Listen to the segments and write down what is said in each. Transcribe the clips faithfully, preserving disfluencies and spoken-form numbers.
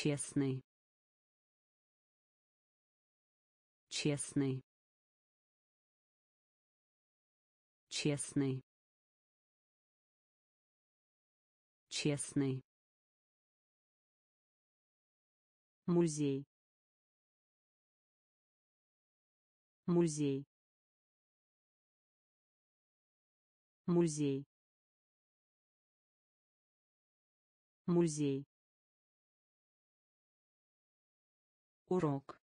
честный, честный, честный, честный, музей, музей, музей, музей, урок,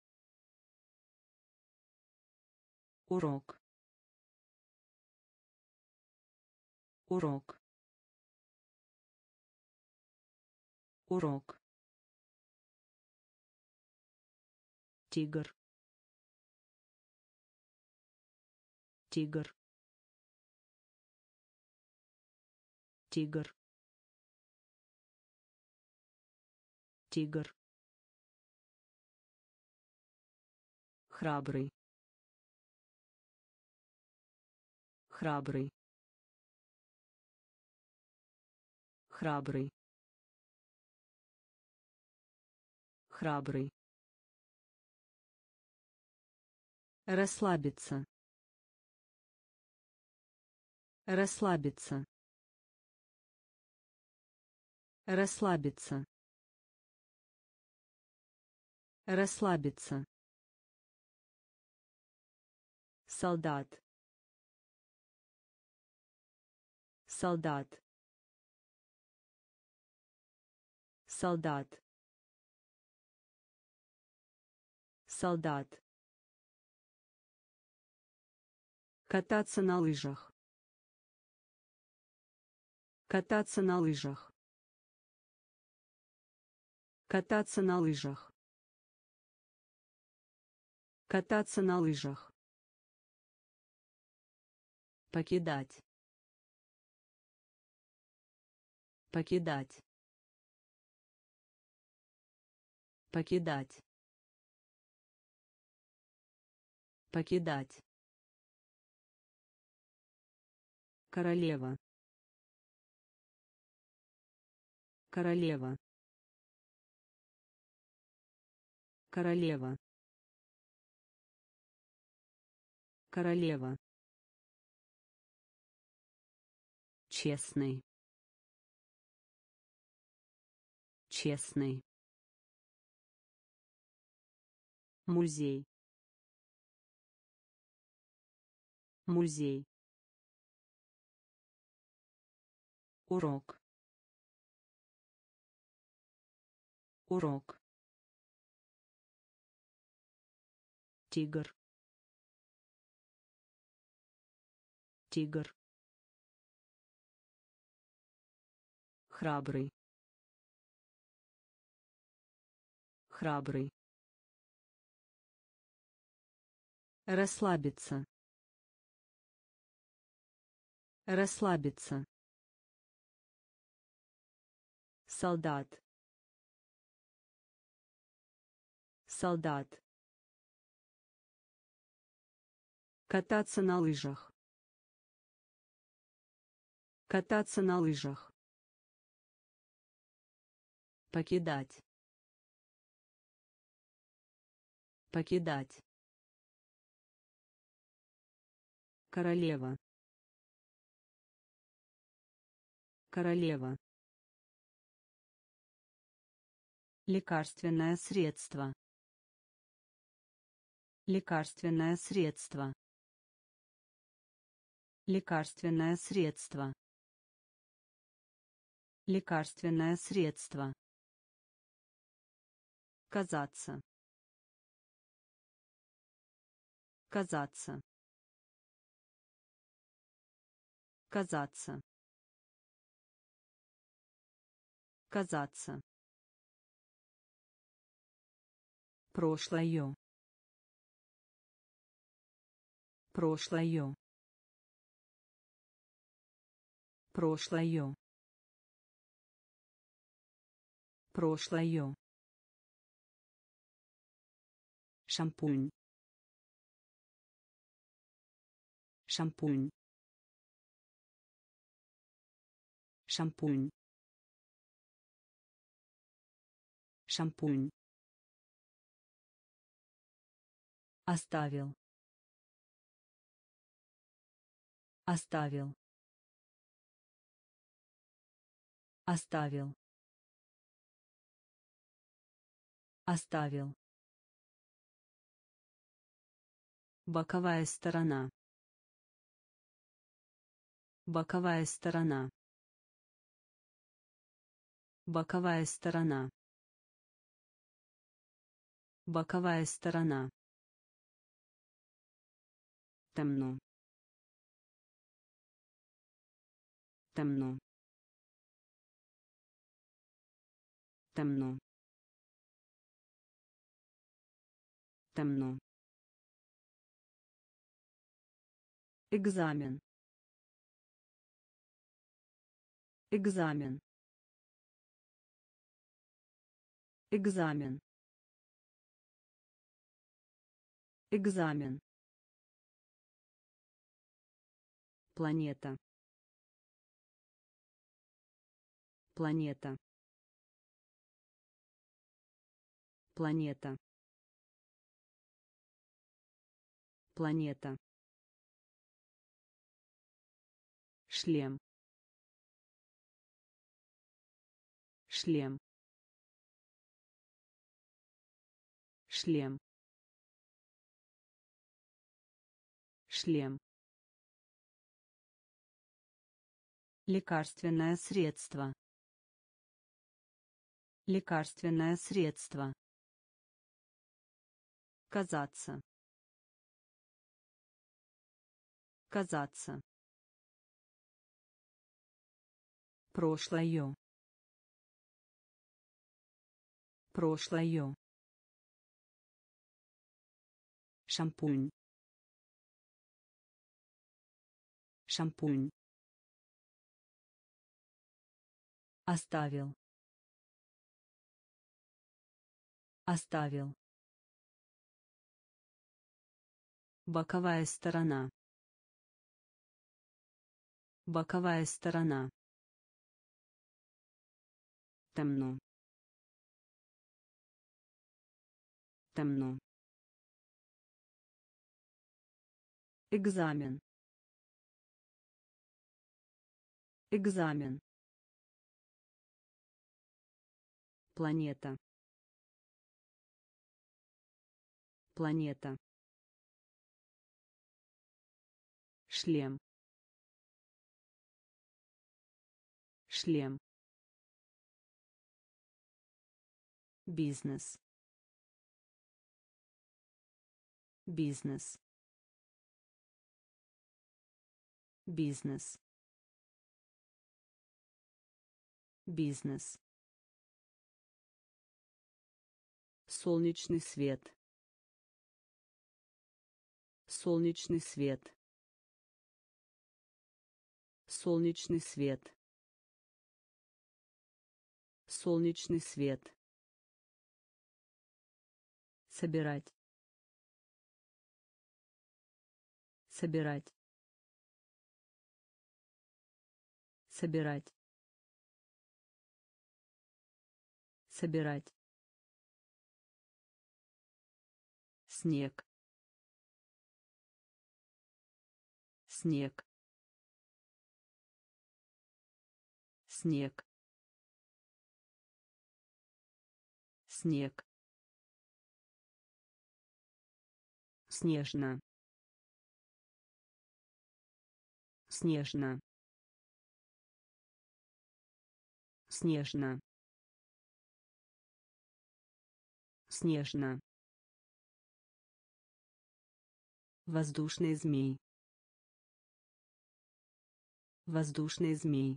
урок, урок, урок, тигр, тигр, тигр, тигр, храбрый, храбрый, храбрый, храбрый, расслабиться, расслабиться, расслабиться, расслабиться, солдат, солдат, солдат, солдат, кататься на лыжах, кататься на лыжах, кататься на лыжах, кататься на лыжах, покидать, покидать, покидать, покидать, королева, королева, королева, королева, честный, честный, музей, музей, урок, урок, тигр, тигр, храбрый, храбрый, расслабиться, расслабиться, солдат, солдат, кататься на лыжах, кататься на лыжах, покидать, покидать, королева, королева, лекарственное средство, лекарственное средство, лекарственное средство, лекарственное средство, казаться, казаться, казаться, казаться, прошлое, прошлое, прошлое, прошлое, шампунь, шампунь, шампунь, Шампунь. Оставил. Оставил. Оставил. Оставил. Боковая сторона. Боковая сторона. Боковая сторона. Боковая сторона. Темно. Темно. Темно. Темно. Экзамен. Экзамен. Экзамен. Экзамен. Планета. Планета. Планета. Планета. Шлем. Шлем. Шлем. Шлем. Лекарственное средство. Лекарственное средство. Казаться. Казаться. Прошлое. Прошлое. Шампунь. Шампунь. Оставил. Оставил. Боковая сторона. Боковая сторона. Темно. Темно. Экзамен. Экзамен. Планета. Планета. Шлем. Шлем. Бизнес. Бизнес. Бизнес. Бизнес. Солнечный свет. Солнечный свет. Солнечный свет. Солнечный свет. Собирать. Собирать. Собирать. Собирать. Снег. Снег. Снег. Снег. Снежно. Снежно. Снежно. Снежно. Воздушный змей. Воздушный змей.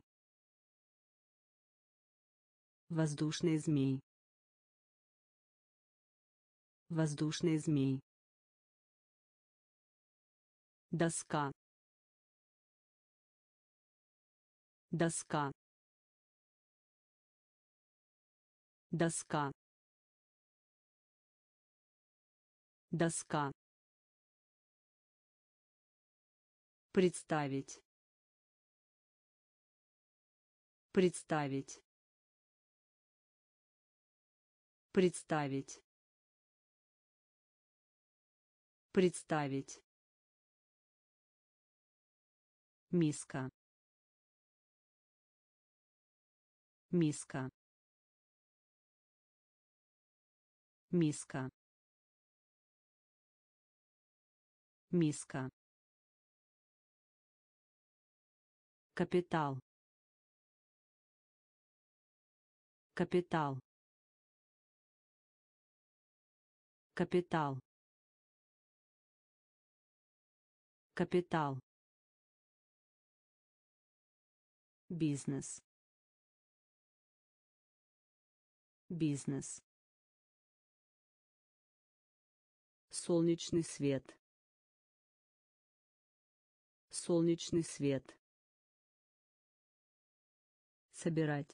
Воздушный змей. Воздушный змей. Доска. Доска. Доска. Доска. Представить. Представить. Представить. Представить. Миска. Миска. Миска. Миска. Капитал. Капитал. Капитал. Капитал. Бизнес. Бизнес. Солнечный свет. Солнечный свет. Собирать.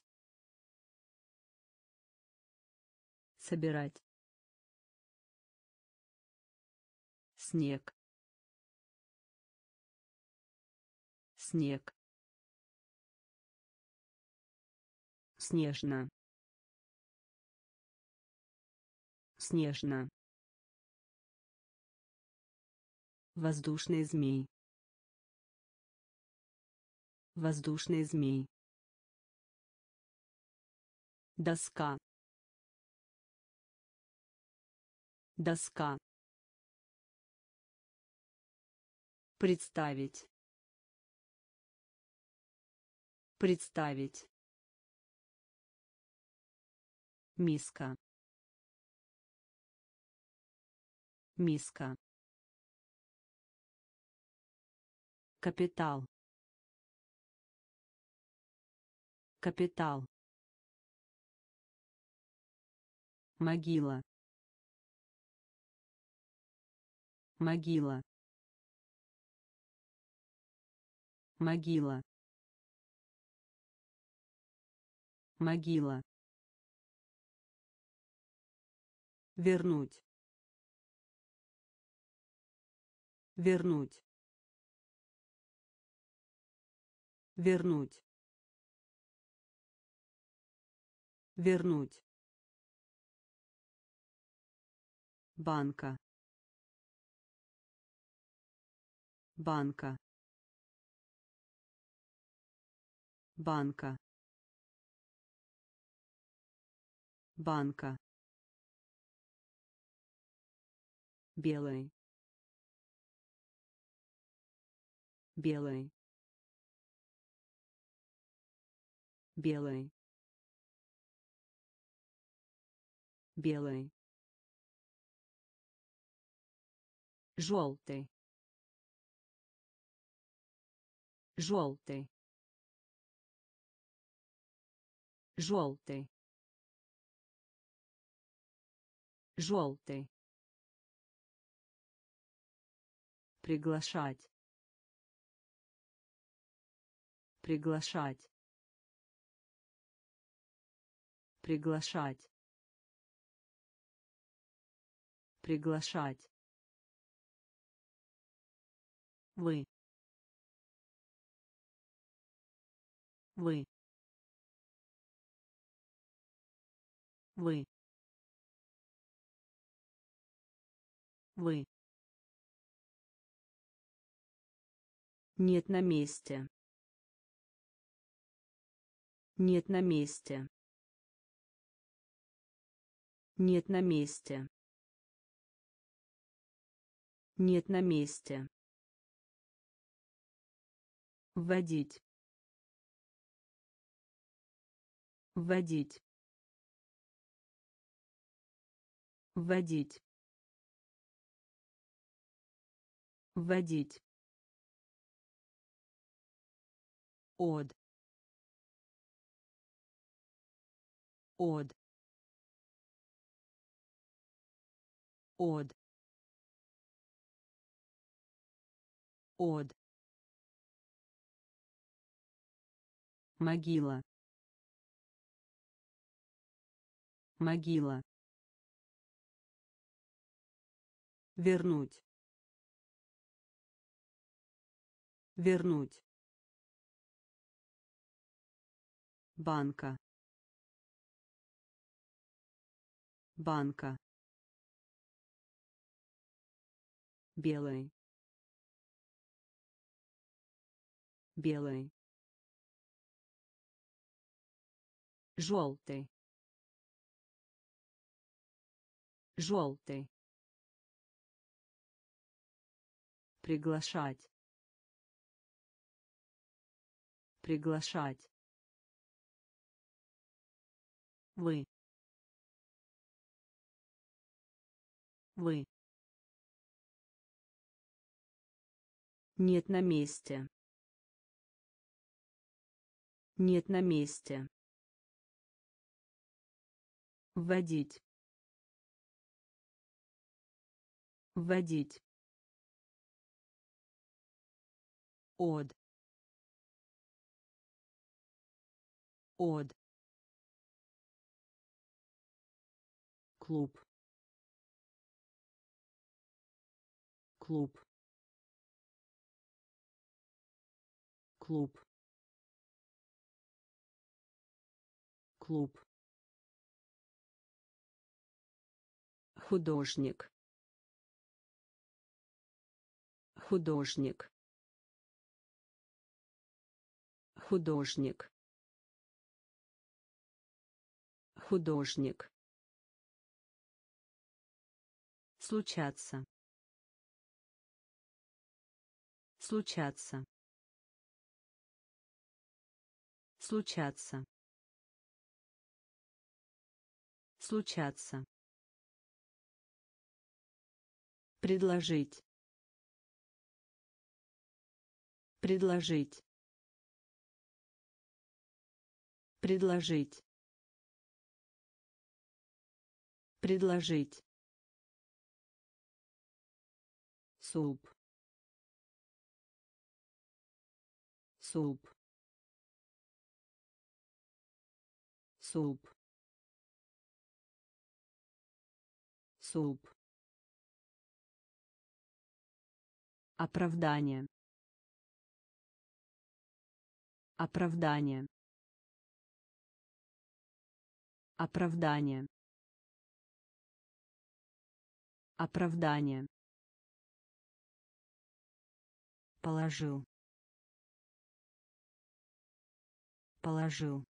Собирать. Снег. Снег. Снежно. Снежно. Воздушный змей. Воздушный змей. Доска. Доска. Представить. Представить. Миска. Миска. Капитал. Капитал. Могила. Могила. Могила. Могила. Вернуть. Вернуть. Вернуть. Вернуть. Банка. Банка. Банка. Банка. Белый. Белый. Белый. Белый. Желтый. Желтый. Желтый. Желтый. Приглашать. Приглашать. Приглашать. Приглашать. Вы. Вы. Вы. Вы. Нет на месте. Нет на месте. Нет на месте. Нет на месте. Вводить. Вводить. Вводить. Вводить. Од. Од. Од. Од. Могила. Могила. Вернуть. Вернуть. Банка. банка, белый, белый, желтый, желтый, приглашать, приглашать, вы, вы, нет на месте, нет на месте, вводить, вводить, от, от, клуб, клуб, клуб, клуб, художник, художник, художник, художник, случаться, случаться, случаться, случаться, предложить, предложить, предложить, предложить, суп, суп, суп, суп, оправдание, оправдание, оправдание, оправдание, положил, положил,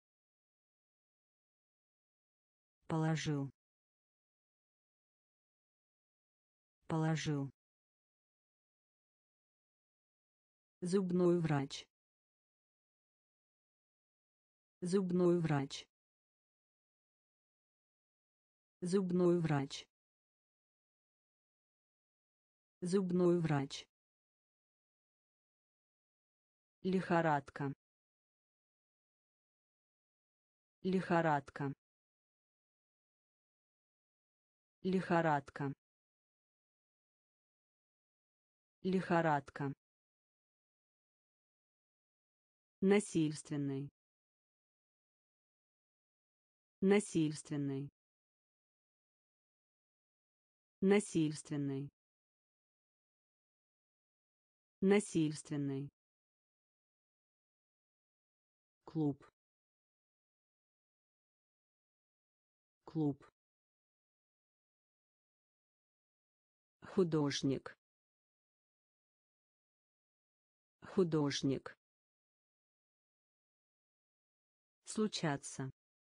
положил, положил, зубной врач, зубной врач, зубной врач, зубной врач, лихорадка, лихорадка, лихорадка, лихорадка, насильственный, насильственный, насильственный, насильственный, клуб, клуб, художник, художник, случаться,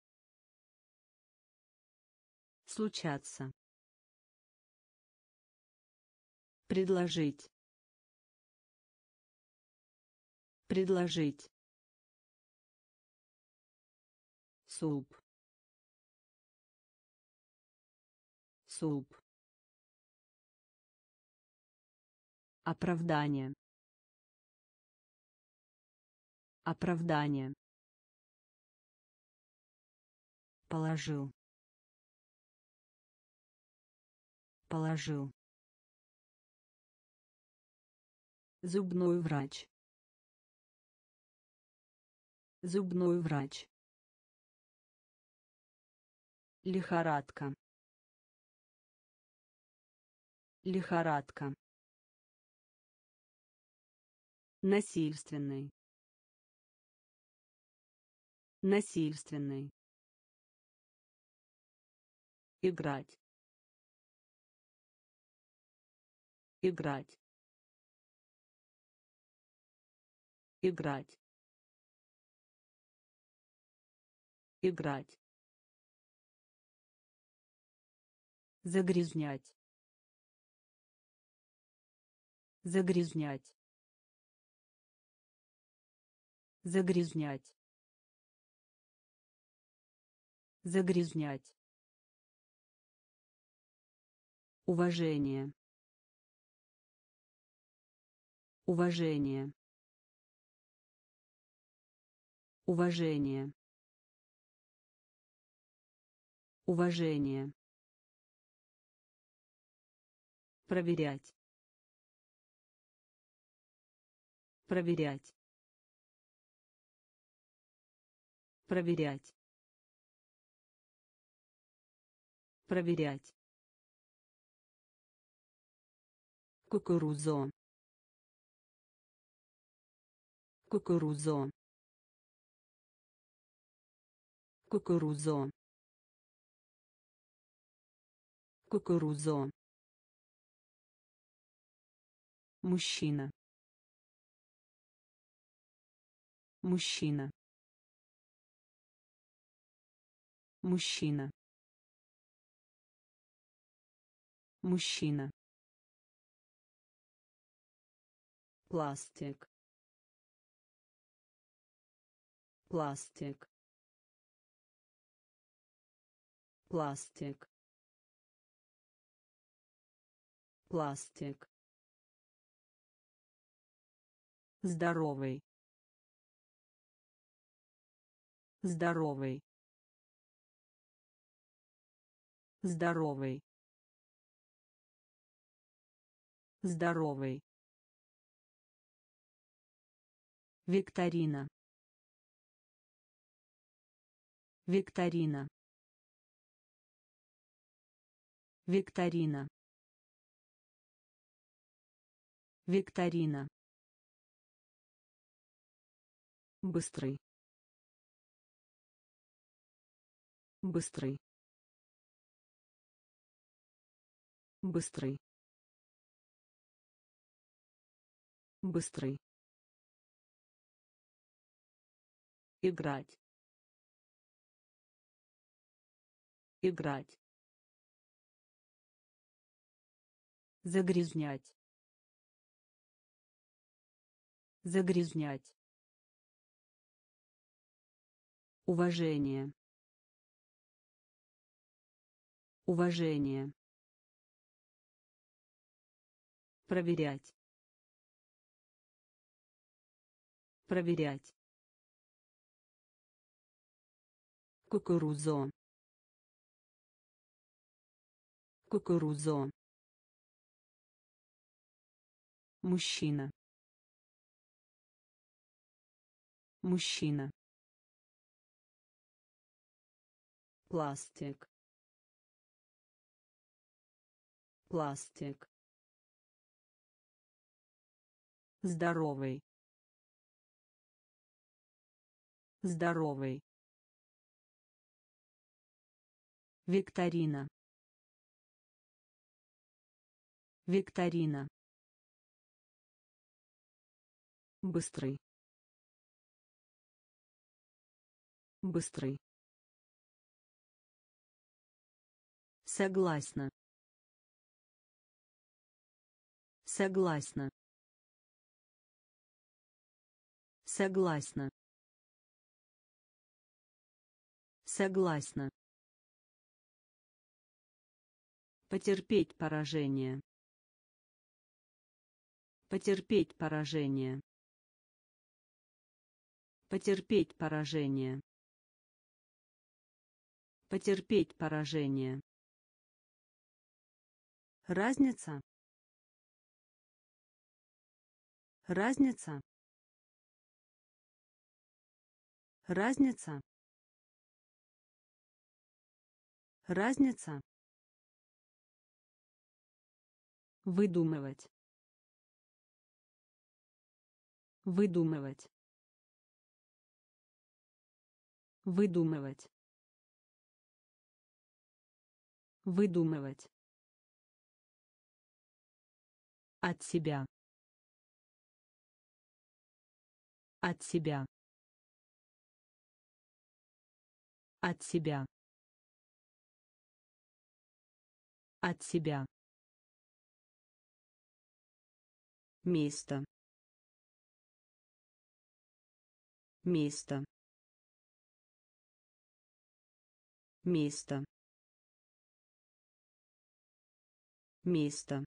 случаться, предложить, предложить, суп, суп, оправдание, оправдание, положил, положил, зубной врач, зубной врач, лихорадка, лихорадка, насильственный, насильственный, играть, играть, играть, играть, загрязнять, загрязнять, загрязнять, загрязнять, уважение, уважение, уважение, уважение, проверять, проверять, проверять, проверять, кукурузо, кукурузо, кукурузо, кукурузо, мужчина, мужчина, мужчина, мужчина, пластик, пластик, пластик, пластик, здоровый, здоровый, здоровый, здоровый, викторина, викторина, викторина, викторина, быстрый, быстрый, быстрый, быстрый, играть, играть, загрязнять, загрязнять, уважение, уважение, проверять, проверять, кукурузо, кукурузо, мужчина, мужчина, пластик, пластик, здоровый, здоровый, викторина, викторина, быстрый, быстрый, согласна, согласна, согласна, согласна, потерпеть поражение, потерпеть поражение, потерпеть поражение, потерпеть поражение, разница, разница, разница, разница, выдумывать, выдумывать, выдумывать, Выдумывать. От себя. От себя. От себя. От себя. Место. Место. Место. Место.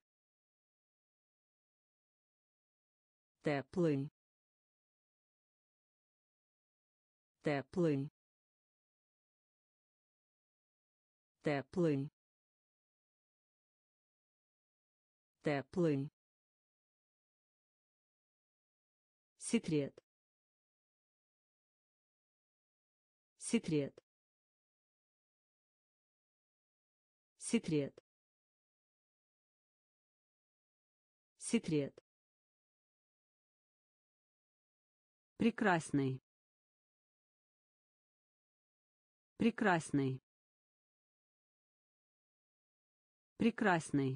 Теплый. Теплый. Теплый. Теплый. Секрет. Секрет. Секрет. Секрет. Прекрасный. Прекрасный. Прекрасный.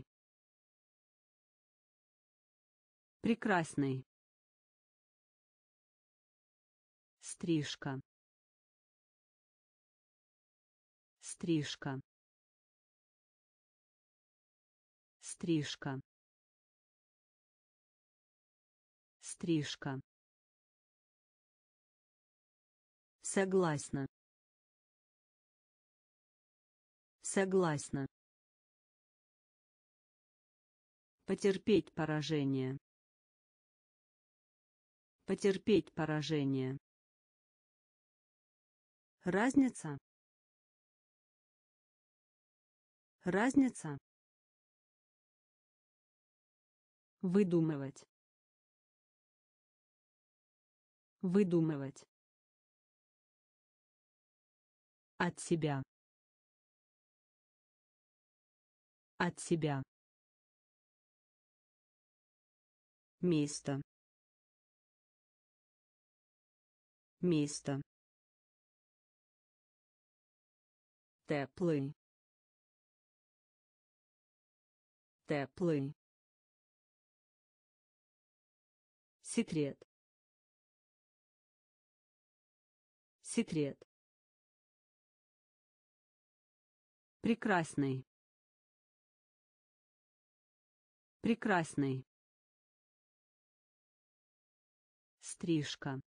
Прекрасный. Стрижка. Стрижка. Стрижка. Стрижка. Согласна. Согласна. Потерпеть поражение. Потерпеть поражение. Разница. Разница. Выдумывать. Выдумывать. От себя. От себя. Место. Место. Теплый. Теплый. Секрет. Секрет. Прекрасный. Прекрасный. Стрижка.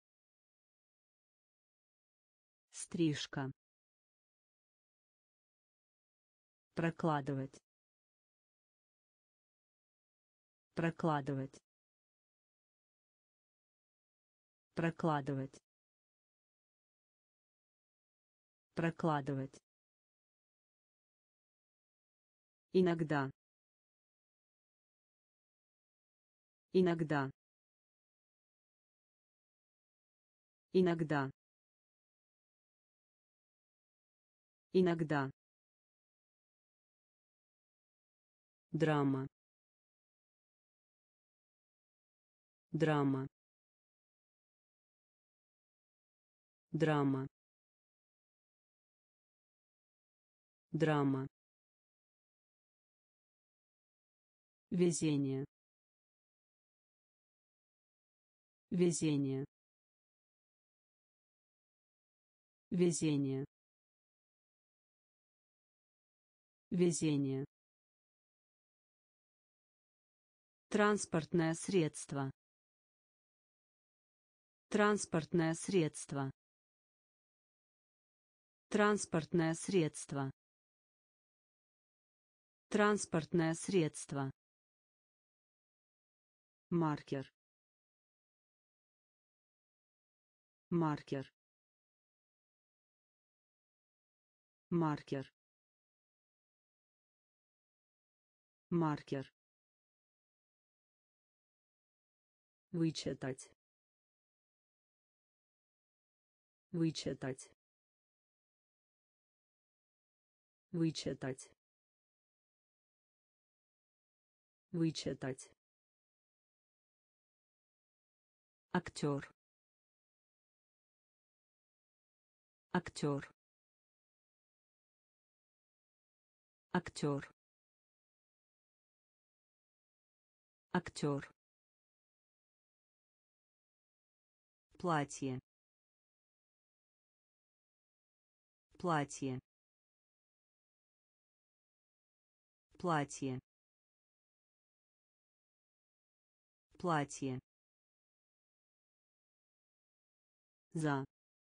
Стрижка. Прокладывать. Прокладывать. Прокладывать. Прокладывать. Иногда. Иногда. Иногда. Иногда. Драма. Драма. Драма. Драма. Везение. Везение. Везение. Везение. Транспортное средство. Транспортное средство. Транспортное средство. Транспортное средство. Маркер. Маркер. Маркер. Маркер. Вычитать. Вычитать. Вычитать. Вычитать. Актер. Актер. Актер. Актер. Платье. Платье. Платье. Платье. За.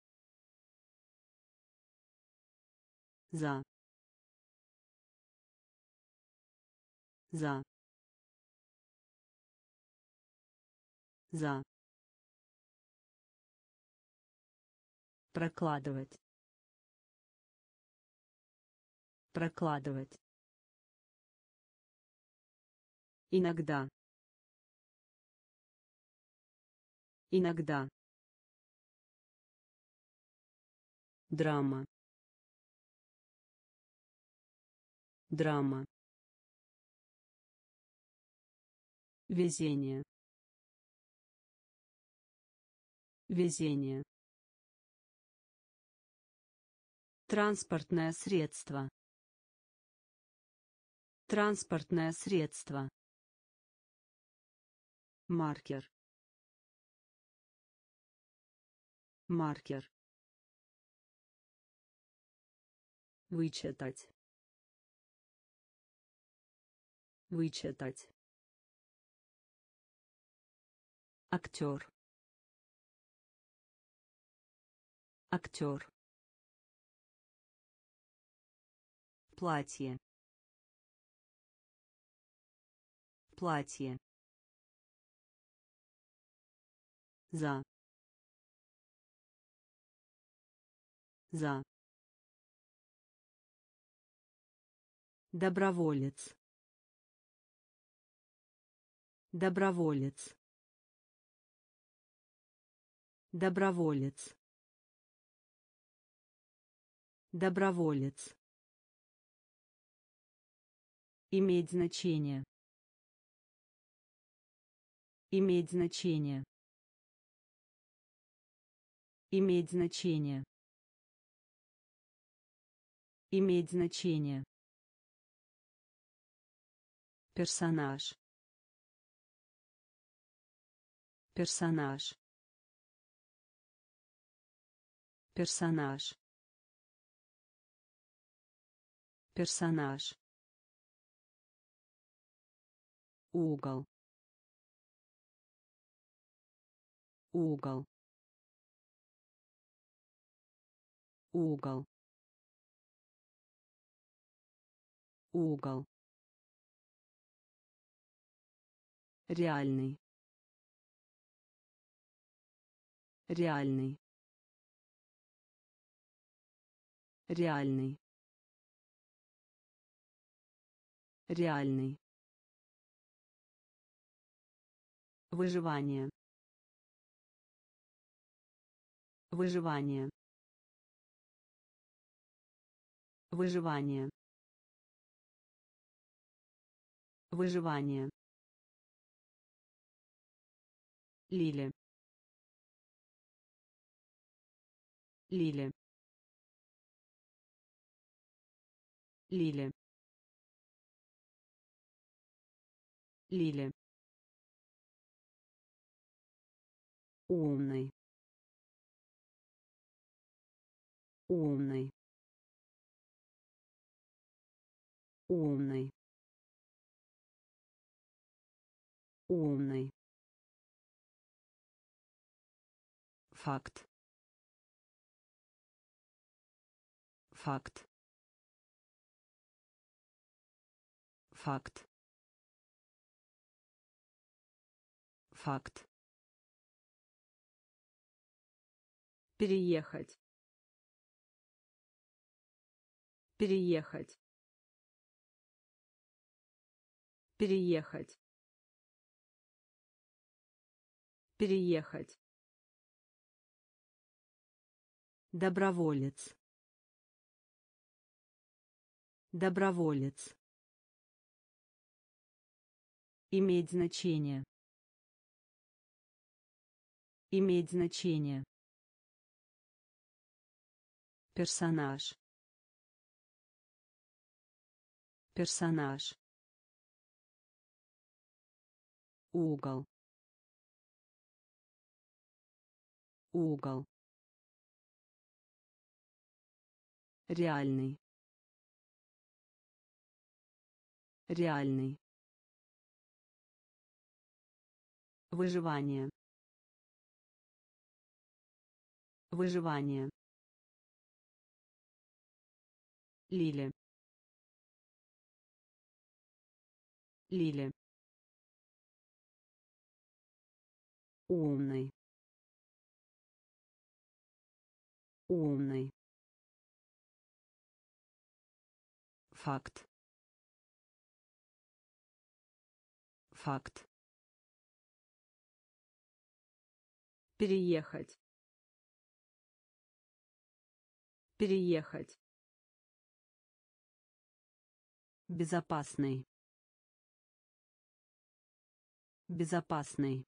За. За. За. Прокладывать. Прокладывать. Иногда. Иногда. Драма. Драма. Везение. Везение. Транспортное средство. Транспортное средство. Маркер. Маркер. Вычитать. Вычитать. Актер. Актер. Платье. Платье. За. За. Доброволец. Доброволец. Доброволец. Доброволец. Иметь значение. Иметь значение. Иметь значение. Иметь значение. Персонаж. Персонаж. Персонаж. Персонаж. Угол. Угол. Угол. Угол. Реальный. Реальный. Реальный. Реальный. Выживание. Выживание. Выживание. Выживание. Лили. Лили. Лили. Лили. Умный. Умный. Умный. Умный. Факт. Факт. Факт. Факт. Переехать. Переехать. Переехать. Переехать. Доброволец. Доброволец. Иметь значение. Иметь значение. Персонаж. Персонаж. Угол. Угол. Реальный. Реальный. Выживание. Выживание. Лили. Лили. Умный. Умный. Факт. Факт. Переехать. Переехать. Безопасный. Безопасный.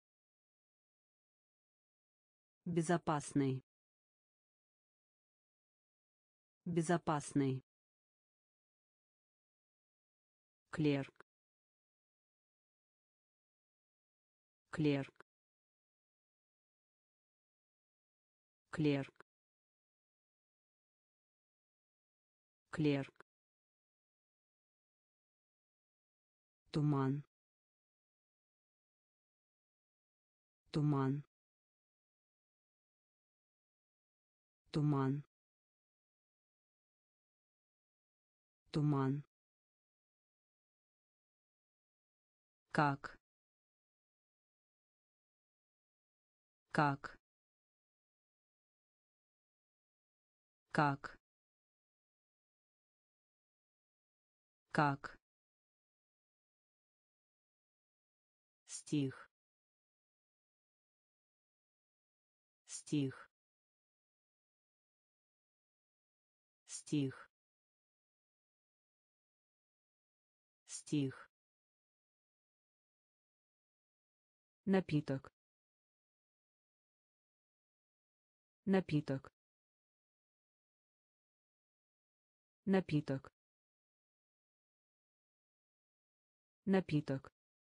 Безопасный. Безопасный. Клерк. Клерк. Клерк. Клерк. Туман. Туман. Туман. Туман. Как? Как? Как? Как? Стих. Стих. Стих. Стих. Напиток. Напиток. Напиток. Напиток.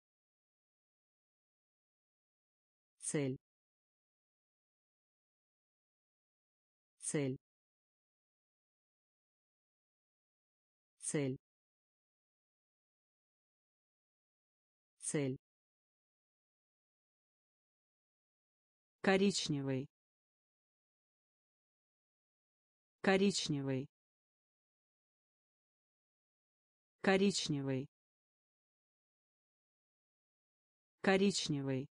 Цель. Цель. Цель. Цель. Коричневый. Коричневый. Коричневый. Коричневый.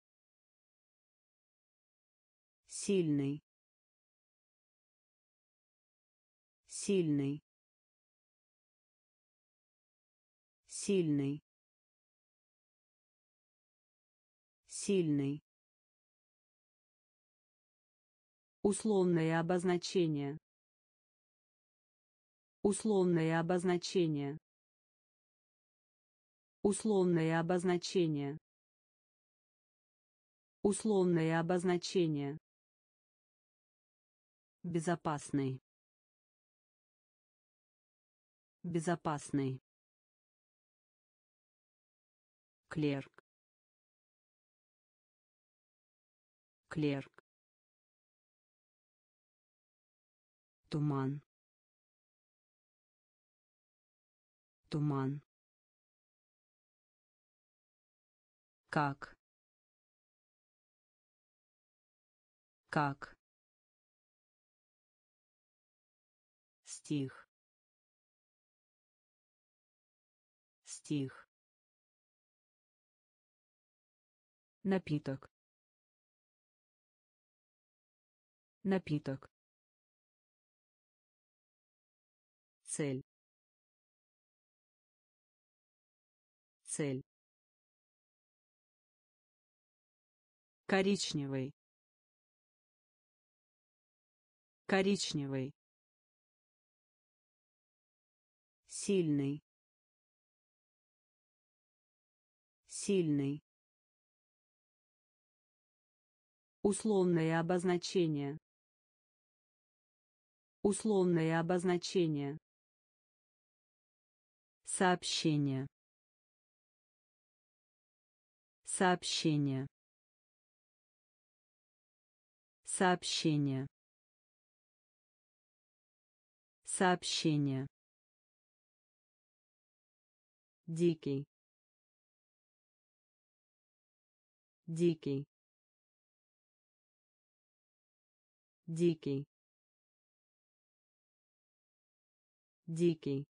Сильный. Сильный. Сильный. Сильный. Условное обозначение. Условное обозначение. Условное обозначение. Условное обозначение. Безопасный. Безопасный. Клерк. Клерк. Туман. Туман. Как? Как? Стих. Стих. Напиток. Напиток. Цель. Цель. Коричневый. Коричневый. Сильный. Сильный. Условное обозначение. Условное обозначение. Сообщение. Сообщение. Сообщение. Сообщение. Дикий. Дикий. Дикий. Дикий.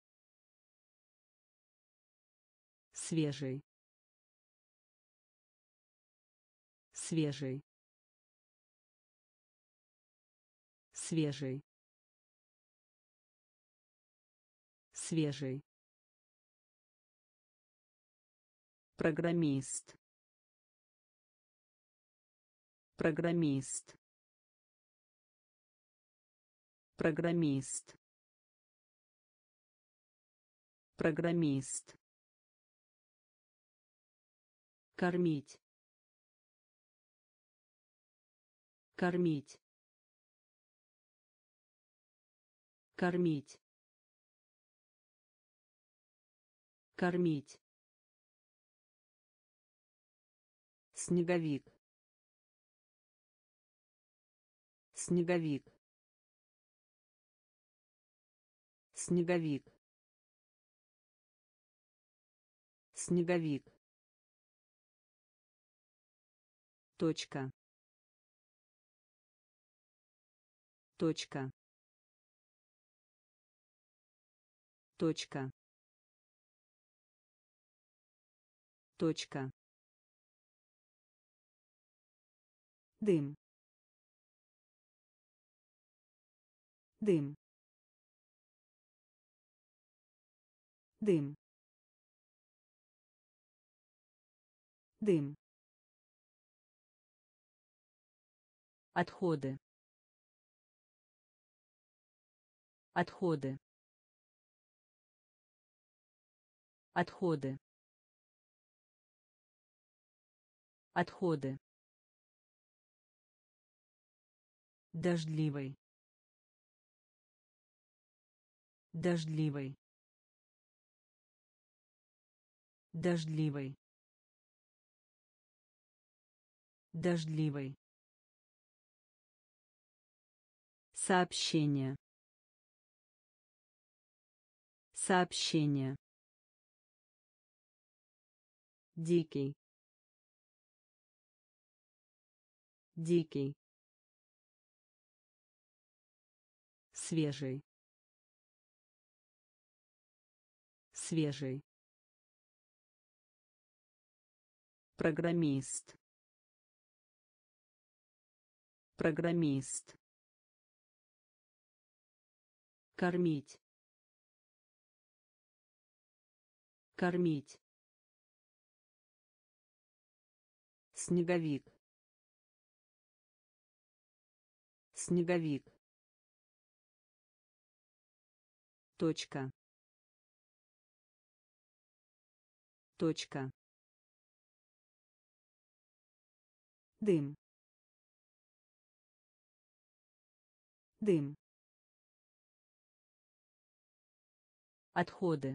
Свежий. Свежий. Свежий. Свежий. Программист. Программист. Программист. Программист. Кормить. Кормить. Кормить. Кормить. Снеговик. Снеговик. Снеговик. Снеговик. Точка. Точка. Точка. Точка. Дым. Дым. Дым. Дым. Отходы. Отходы. Отходы. Отходы. Дождливый. Дождливый. Дождливый. Дождливый. Сообщение. Сообщение. Дикий. Дикий. Свежий. Свежий. Программист. Программист. Кормить. Кормить. Снеговик. Снеговик. Точка. Точка. Дым. Дым. Отходы.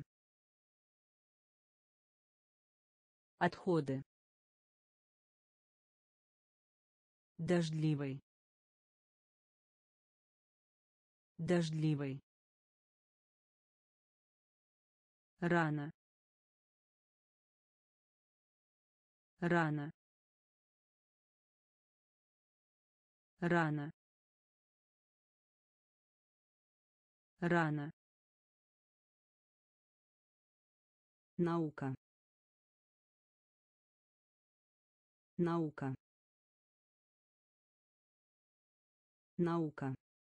Отходы. Дождливый. Дождливый. Рано. Рано. Рано. Рано. Наука. Наука. Наука.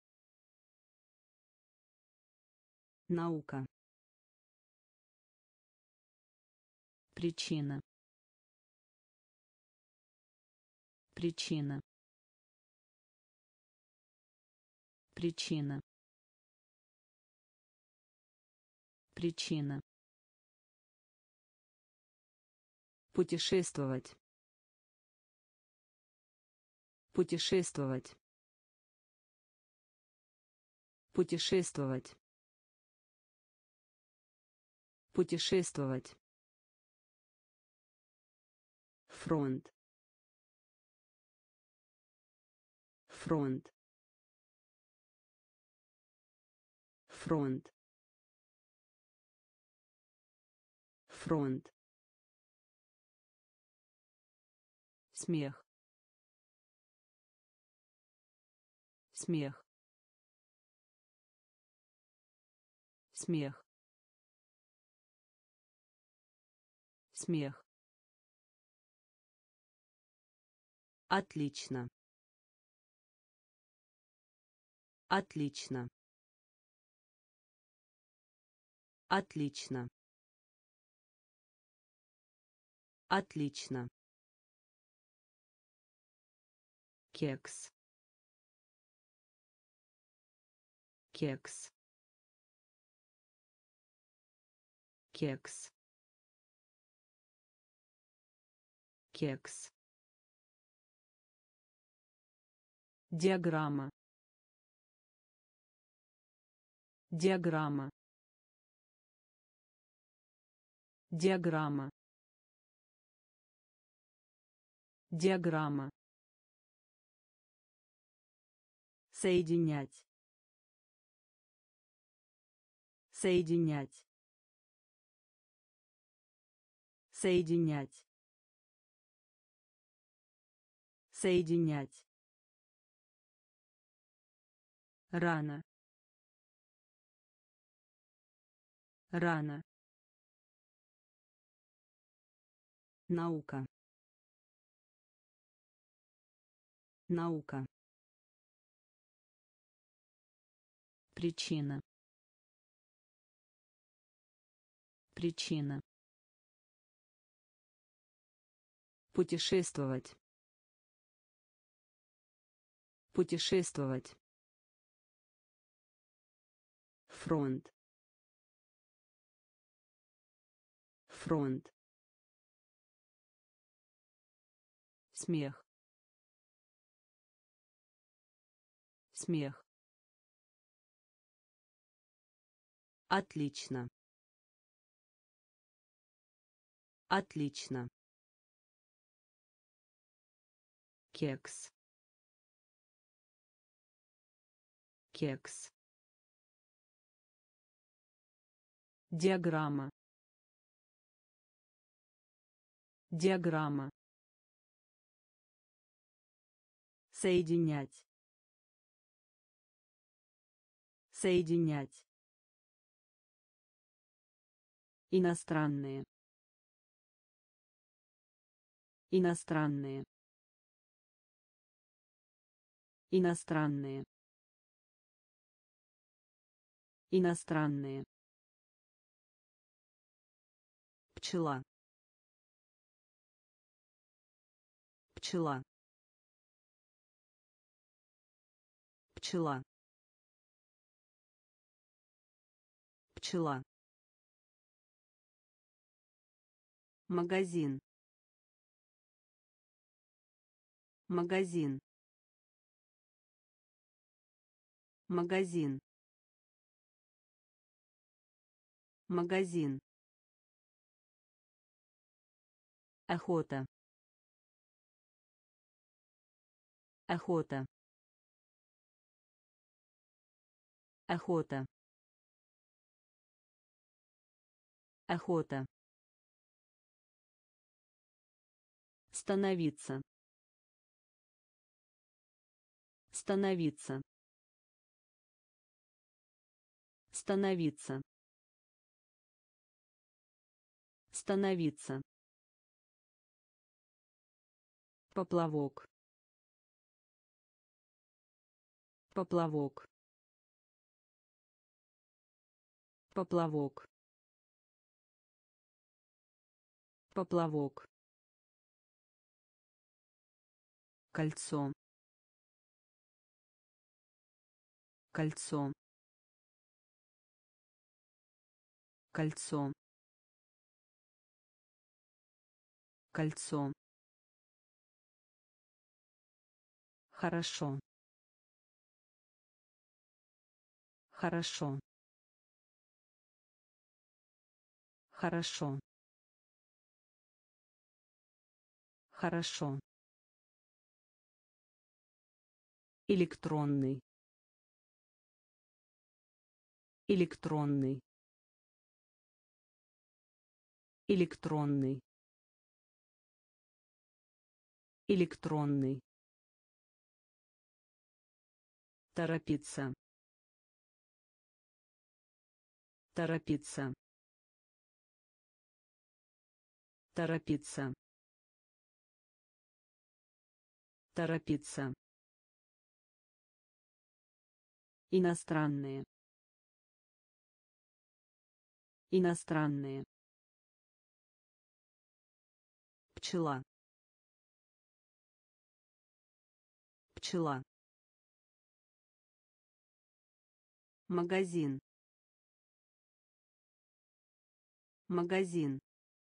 Наука. Причина. Причина. Причина. Причина. Путешествовать. Путешествовать. Путешествовать. Путешествовать. Фронт. Фронт. Фронт. Фронт. Смех. Смех. Смех. Смех. Отлично. Отлично. Отлично. Отлично. Кекс. Кекс. Кекс. Кекс. Диаграмма. Диаграмма. Диаграмма. Диаграмма. Соединять. Соединять. Соединять. Соединять. Рано. Рано. Наука. Наука. Причина. Причина. Путешествовать. Путешествовать. Фронт. Фронт. Смех. Смех. Отлично. Отлично. Кекс. Кекс. Диаграмма. Диаграмма. Соединять. Соединять. Иностранные. Иностранные. Иностранные. Иностранные. Пчела. Пчела. Пчела. Пчела. Магазин. Магазин. Магазин. Магазин. Охота. Охота. Охота. Охота. Становиться. Становиться. Становиться. Становиться. Поплавок. Поплавок. Поплавок. Поплавок. Кольцо. Кольцо. Кольцо. Кольцо. Хорошо. Хорошо. Хорошо. Хорошо. Электронный. Электронный. Электронный. Электронный. Торопиться. Торопиться. Торопиться. Торопиться. Иностранные. Иностранные. Пчела. Пчела. Магазин. Магазин.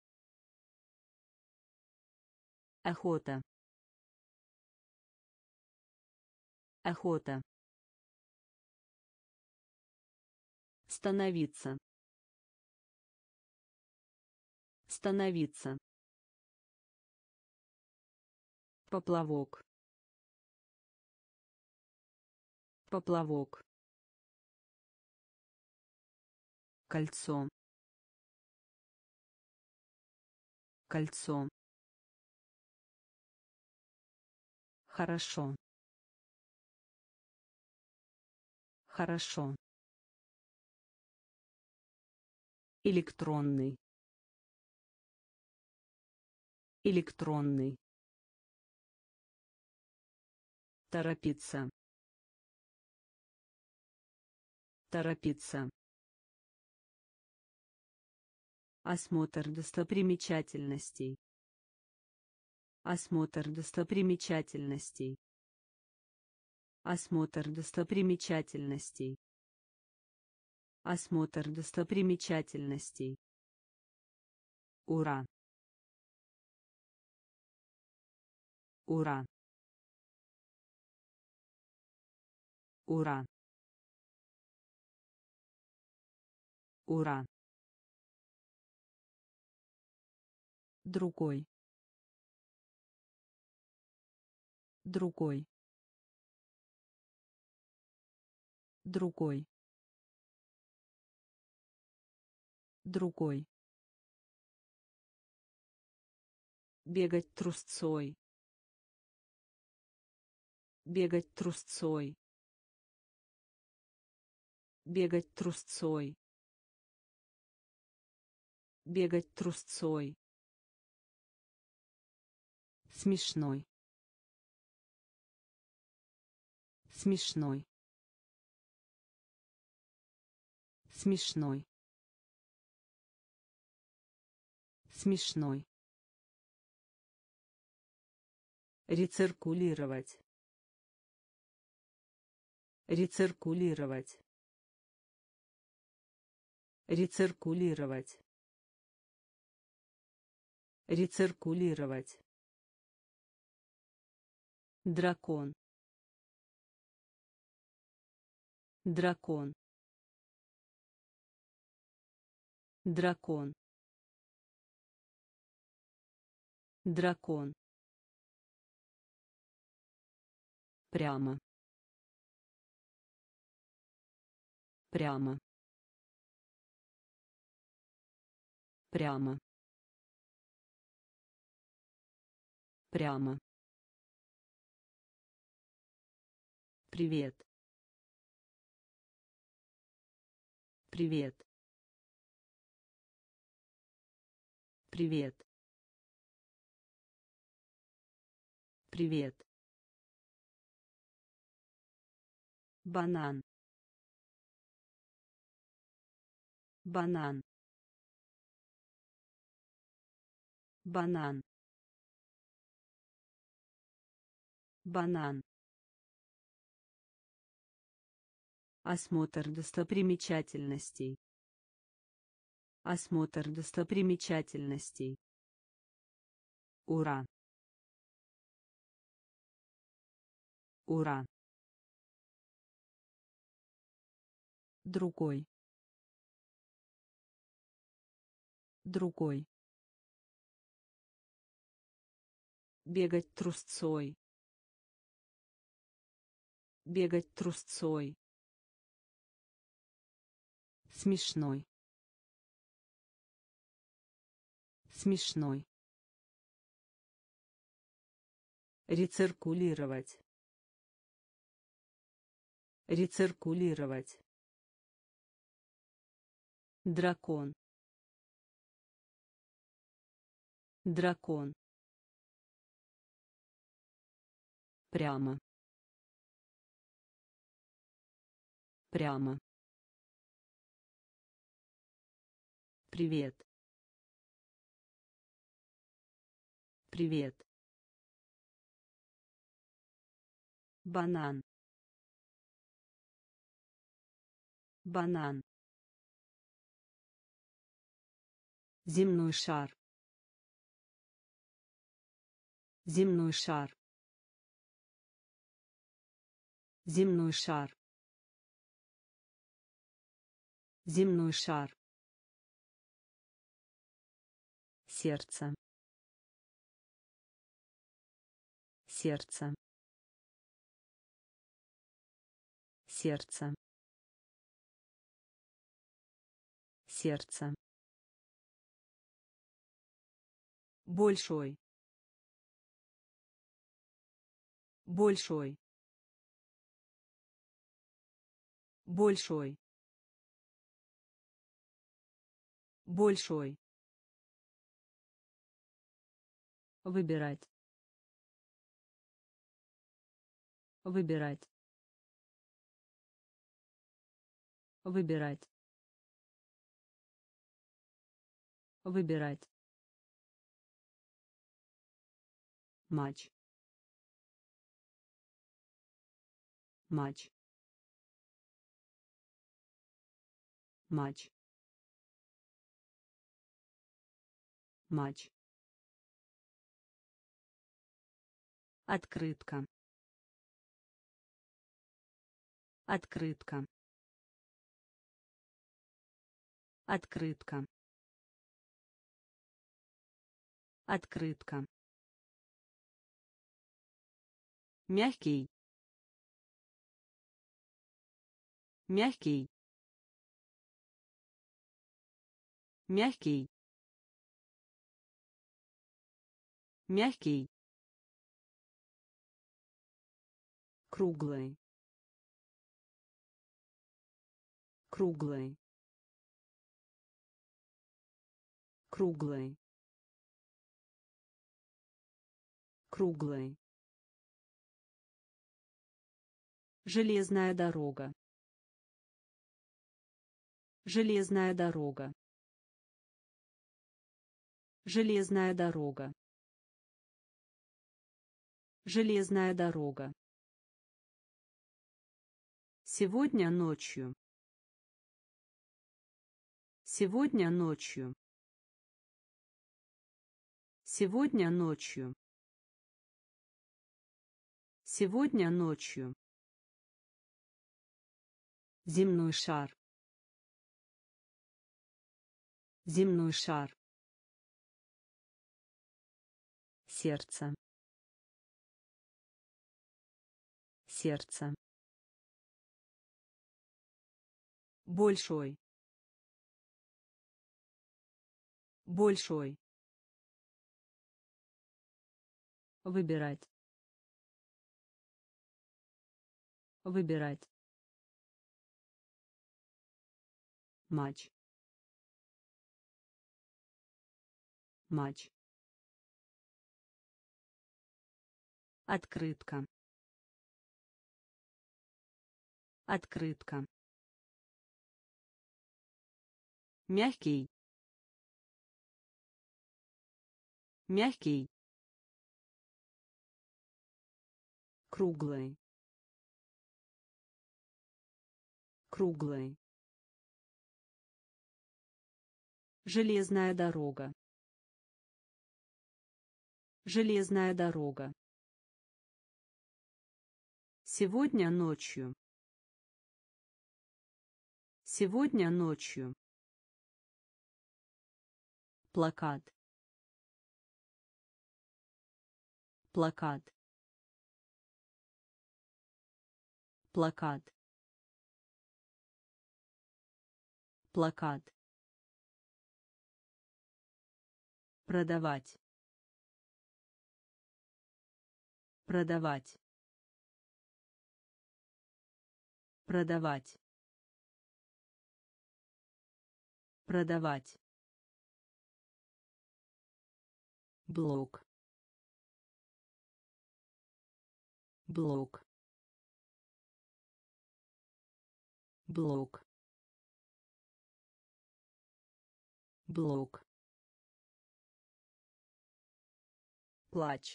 Охота. Охота. Становиться. Становиться. Поплавок. Поплавок. Кольцо. Кольцо. Хорошо. Хорошо. Электронный. Электронный. Торопиться. Торопиться. Осмотр достопримечательностей. Осмотр достопримечательностей. Осмотр достопримечательностей. Осмотр достопримечательностей. Ура! Ура! Ура! Ура! Другой. Другой. Другой. Другой. Бегать трусцой. Бегать трусцой. Бегать трусцой. Бегать трусцой. Смешной. Смешной. Смешной. Смешной. Рециркулировать. Рециркулировать. Рециркулировать. Рециркулировать. Дракон. Дракон. Дракон. Дракон. Прямо. Прямо. Прямо. Прямо. Привет. Привет. Привет. Привет. Банан. Банан. Банан. Банан. Осмотр достопримечательностей. Осмотр достопримечательностей. Ура! Ура! Другой. Другой. Бегать трусцой. Бегать трусцой. Смешной. Смешной. Рециркулировать. Рециркулировать. Дракон. Дракон. Прямо. Прямо. Привет. Привет. Банан. Банан. Земной шар. Земной шар. Земной шар. Земной шар. Сердце. Сердце. Сердце. Сердце. Большой. Большой. Большой. Большой. Выбирать. Выбирать. Выбирать. Выбирать. Матч. Матч. Матч. Матч. Открытка. Открытка. Открытка. Открытка. Мягкий. Мягкий. Мягкий. Мягкий. Круглый. Круглый. Круглый. Круглый. Железная дорога. Железная дорога. Железная дорога. Железная дорога. Сегодня ночью. Сегодня ночью. Сегодня ночью. Сегодня ночью. Земной шар. Земной шар. Сердце. Сердце. Большой. Большой. Выбирать. Выбирать. Матч. Матч. Открытка. Открытка. Мягкий. Мягкий. Круглый. Круглый. Железная дорога. Железная дорога. Сегодня ночью. Сегодня ночью. плакат, плакат, плакат, плакат, продавать, продавать, продавать, продавать, блок, блок, блок, блок, плач,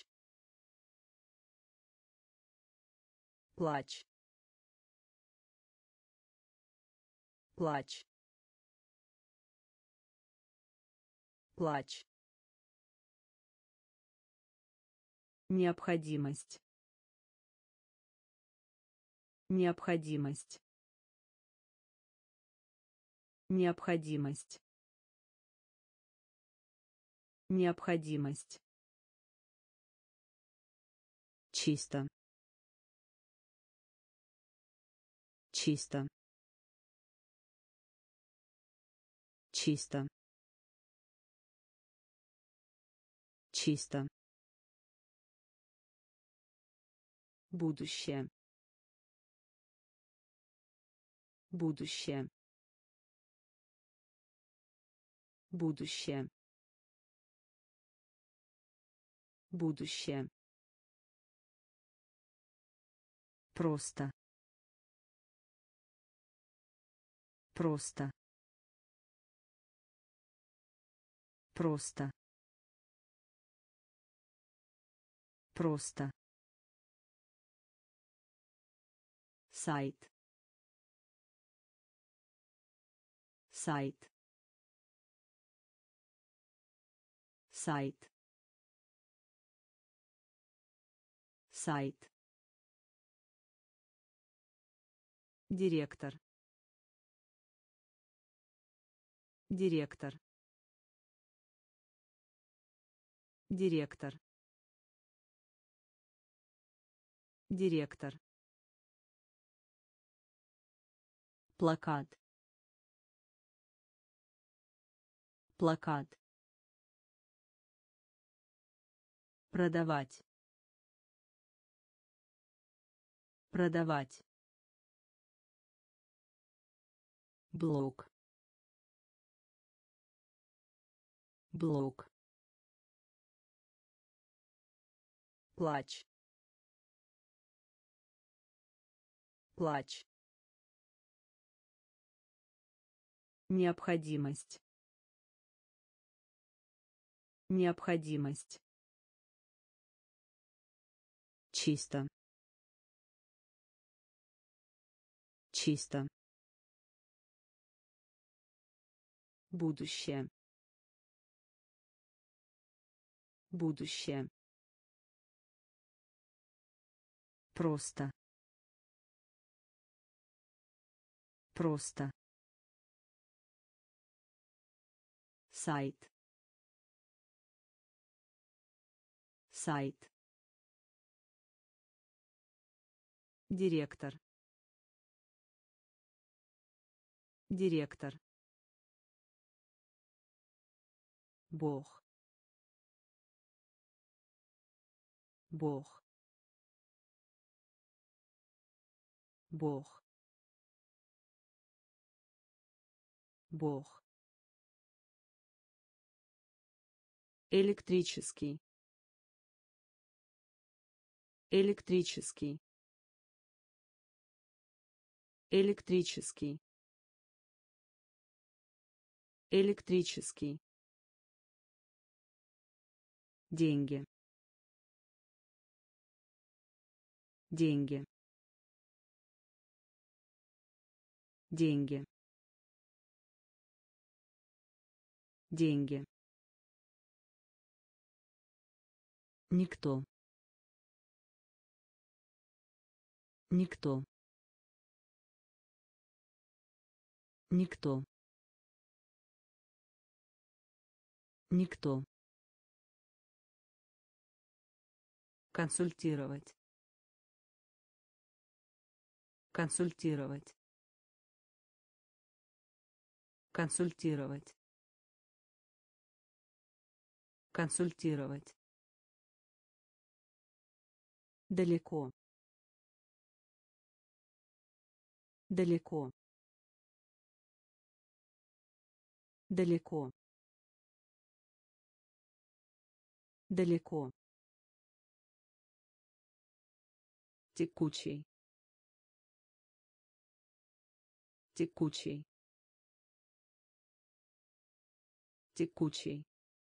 плач, плач, плач, необходимость, необходимость, необходимость, необходимость, чисто, чисто, чисто, чисто, будущее, будущее, будущее, будущее, просто, просто, просто, просто, сайт, сайт, сайт, сайт, директор, директор, директор, директор, плакат, плакат, продавать, продавать, блок, блок, плач, плач, необходимость, необходимость, чисто, чисто, будущее, будущее, просто, просто, сайт, сайт, директор, директор, Бог, Бог, Бог, Бог, электрический, электрический, электрический, электрический, деньги, деньги, деньги, деньги, никто, никто, никто, Никто. Консультировать. Консультировать. Консультировать. Консультировать. Далеко. Далеко. Далеко. Далеко. Текучий. Текучий. Текучий.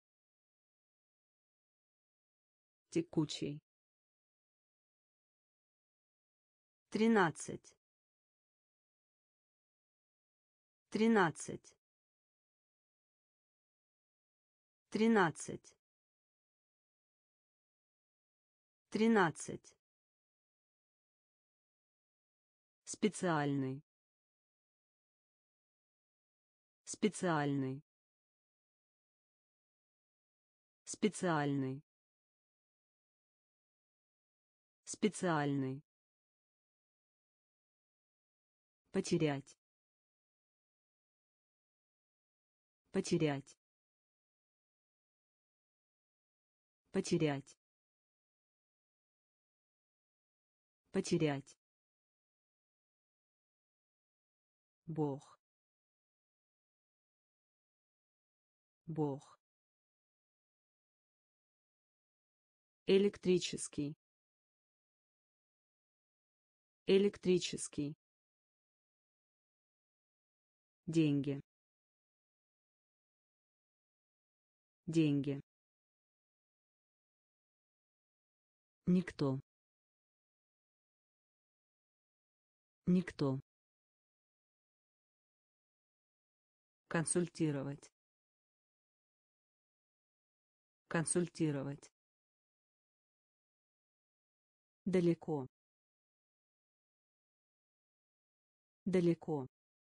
Текучий. Тринадцать. Тринадцать. Тринадцать. Тринадцать. Специальный. Специальный. Специальный. Специальный. Потерять. Потерять. Потерять. Потерять. Бог. Бог. Электрический. Электрический. Деньги. Деньги. Никто. Никто. Консультировать. Консультировать. Далеко. Далеко.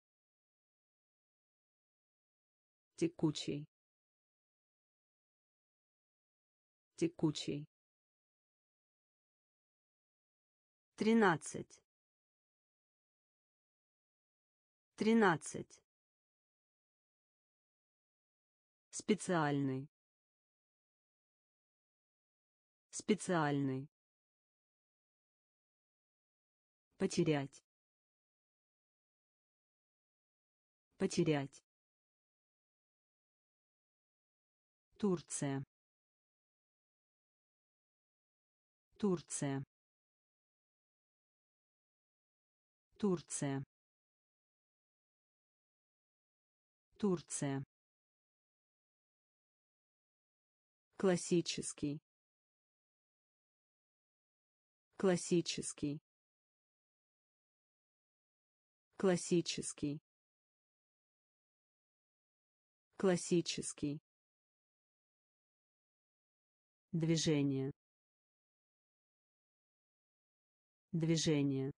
Текучий. Текучий. Тринадцать. Тринадцать. Специальный. Специальный. Потерять. Потерять. Турция. Турция. Турция. Турция. Классический. Классический. Классический. Классический. Движение. Движение.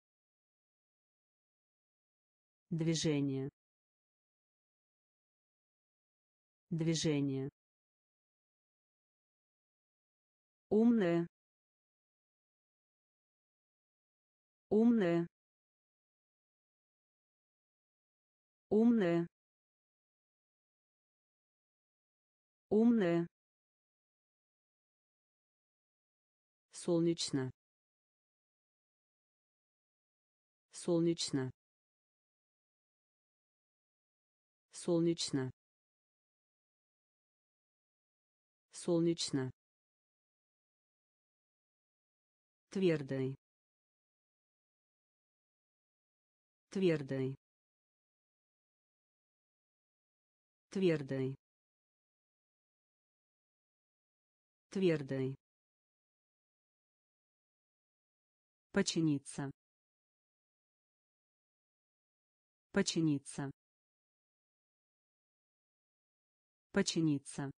Движение. Движение. Умная. Умная. Умная. Умная. Солнечно. Солнечно. Солнечно. Солнечно. Твердый. Твердый. Твердый. Твердый. Починиться. Починиться. Починиться.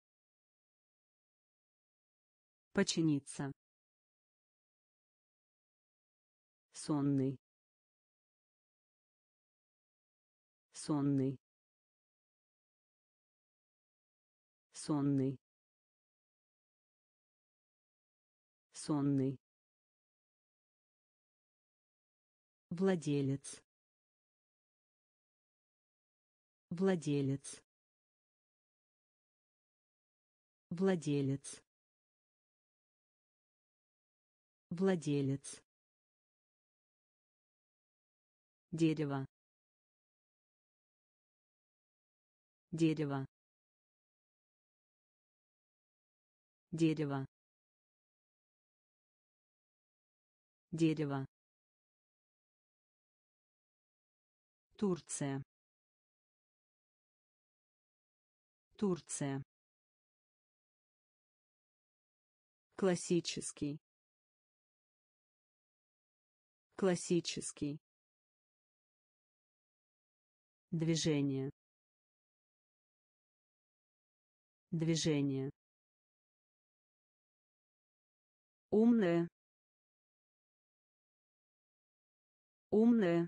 Починиться. Сонный. Сонный. сонный, сонный, владелец, владелец, владелец, владелец, дерево, дерево, дерево, дерево, Турция, Турция, классический, классический, движение, движение, умная, умная,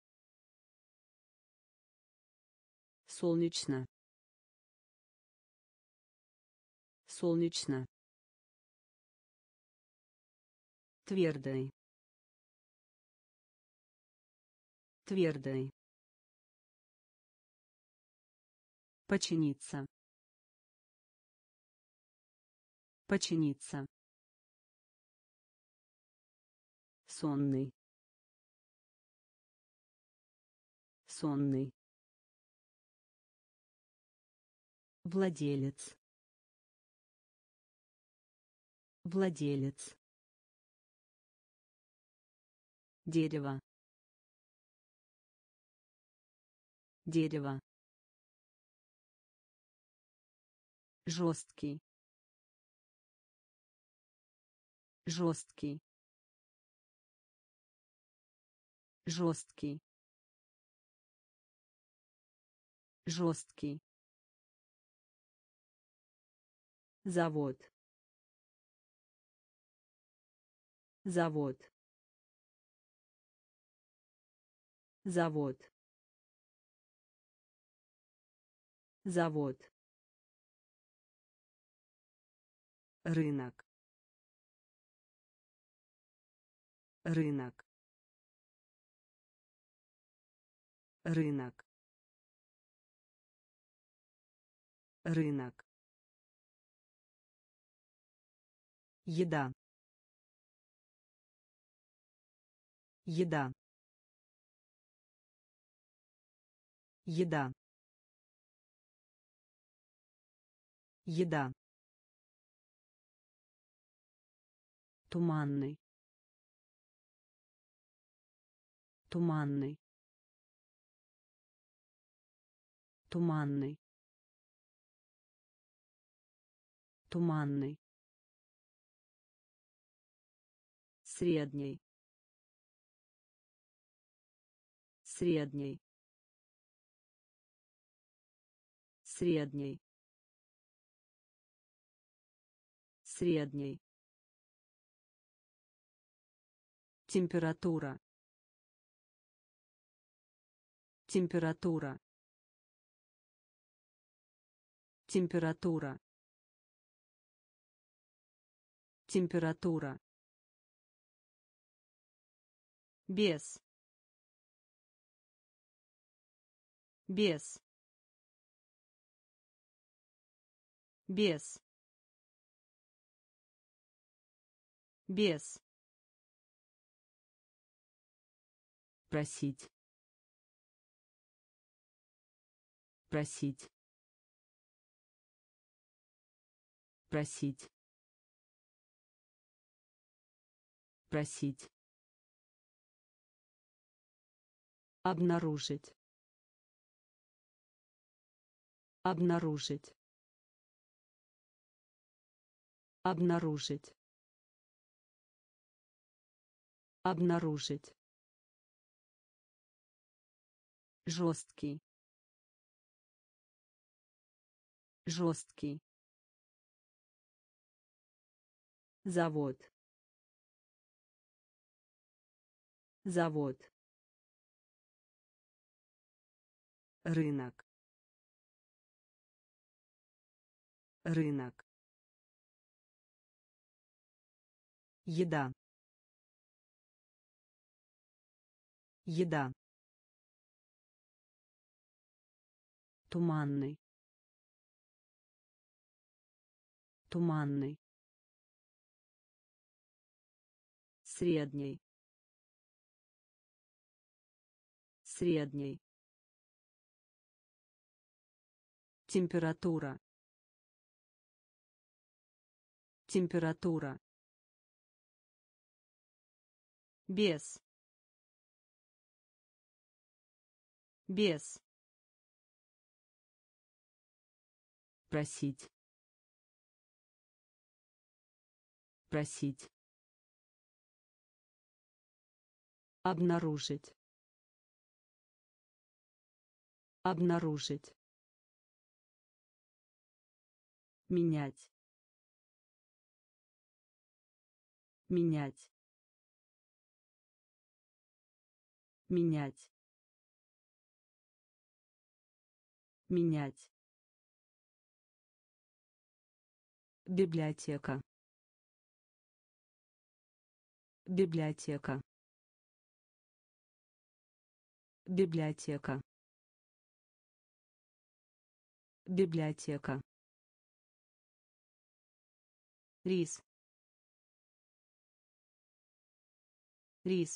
солнечно, солнечно, твердый, твердый, починиться, починиться, сонный, сонный, владелец, владелец, дерево, дерево, жесткий, жесткий, жесткий, жесткий, завод, завод, завод, завод, рынок, рынок, рынок, рынок, еда, еда, еда, еда, туманный, туманный, туманный, туманный, средний, средний, средний, средний, температура, температура, температура, температура, без, без, без, без, просить, просить, просить, просить, обнаружить, обнаружить, обнаружить, обнаружить, жесткий, жесткий, завод, завод, рынок, рынок, еда, еда, туманный, туманный, средний, средний, температура, температура, без, без, просить, просить, обнаружить, обнаружить, менять, менять, менять, менять, библиотека, библиотека, библиотека, библиотека, рис, рис,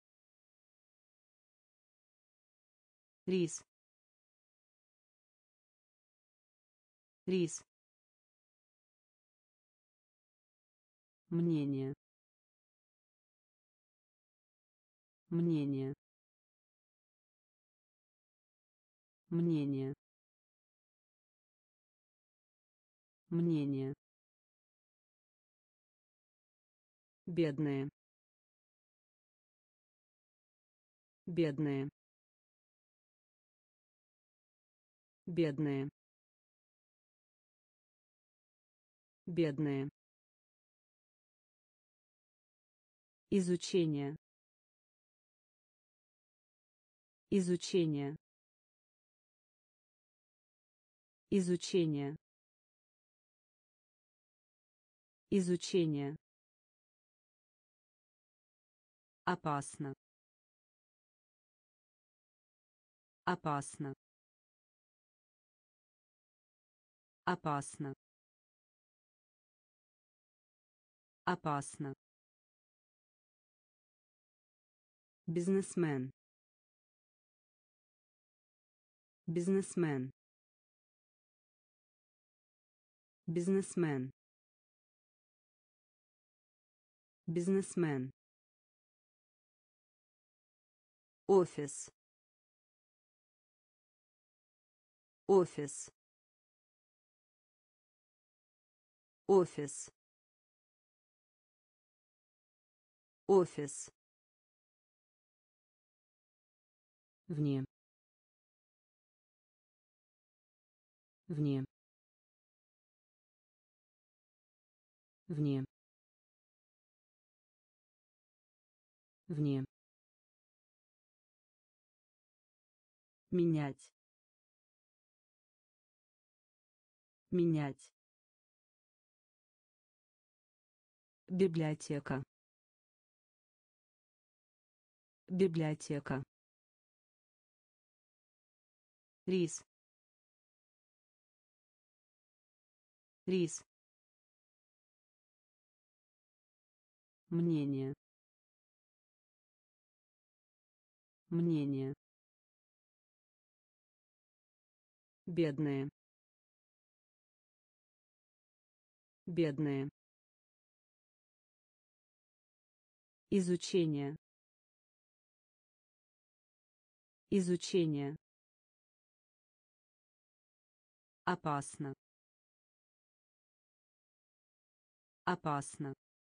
рис, рис, мнение, мнение, мнение, мнение, бедные, бедные, бедные, бедные, изучение, изучение, изучение, изучение, опасно, опасно, опасно, опасно, бизнесмен, бизнесмен, бизнесмен, бизнесмен, офис, офис, офис, офис, вне, вне, вне, вне, менять, менять, библиотека, библиотека, рис, рис, мнение, мнение, бедные, бедные, изучение, изучение, опасно, опасно,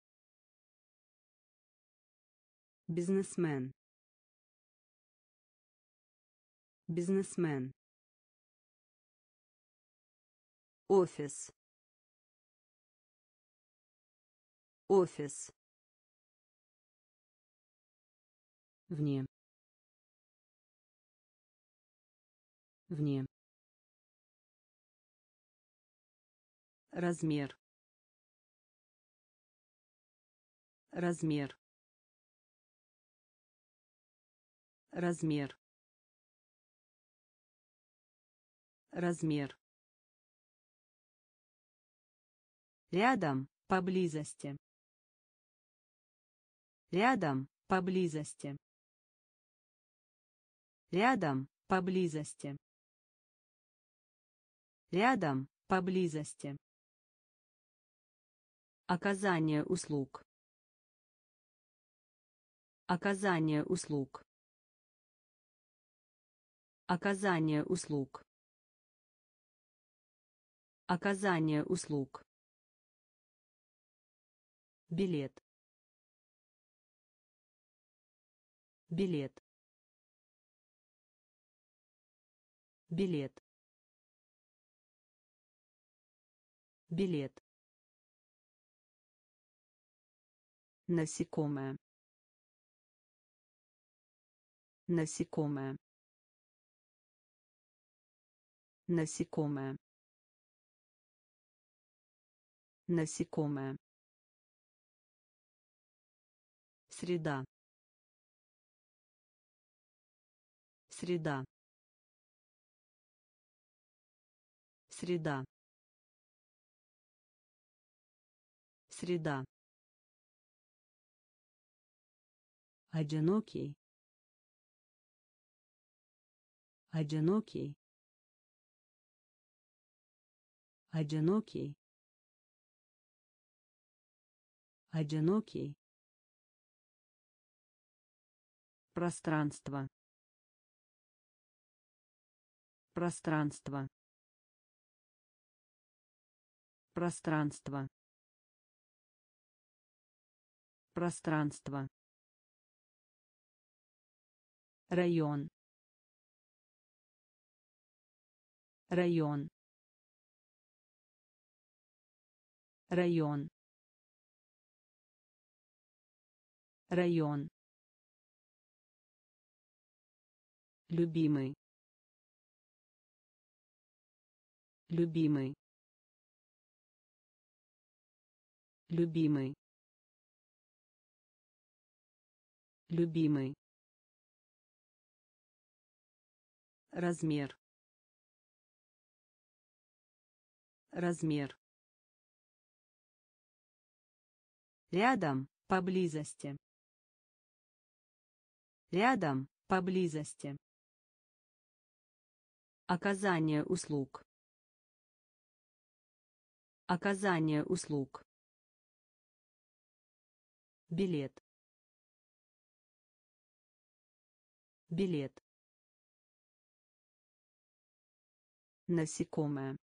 бизнесмен, бизнесмен, офис, офис, вне, вне, размер, размер, размер, размер, рядом, поблизости, рядом, поблизости, рядом, поблизости, рядом, поблизости, оказание услуг, оказание услуг, оказание услуг, оказание услуг, билет, билет, билет, билет, насекомое, насекомое, насекомое, насекомое, среда, среда, среда, среда, одинокий, одинокий, одинокий, одинокий, пространство, пространство, пространство, пространство, район, район, район, район, любимый, любимый, любимый, любимый, размер, размер, рядом, поблизости, рядом, поблизости, оказание услуг, оказание услуг, билет, билет, насекомое,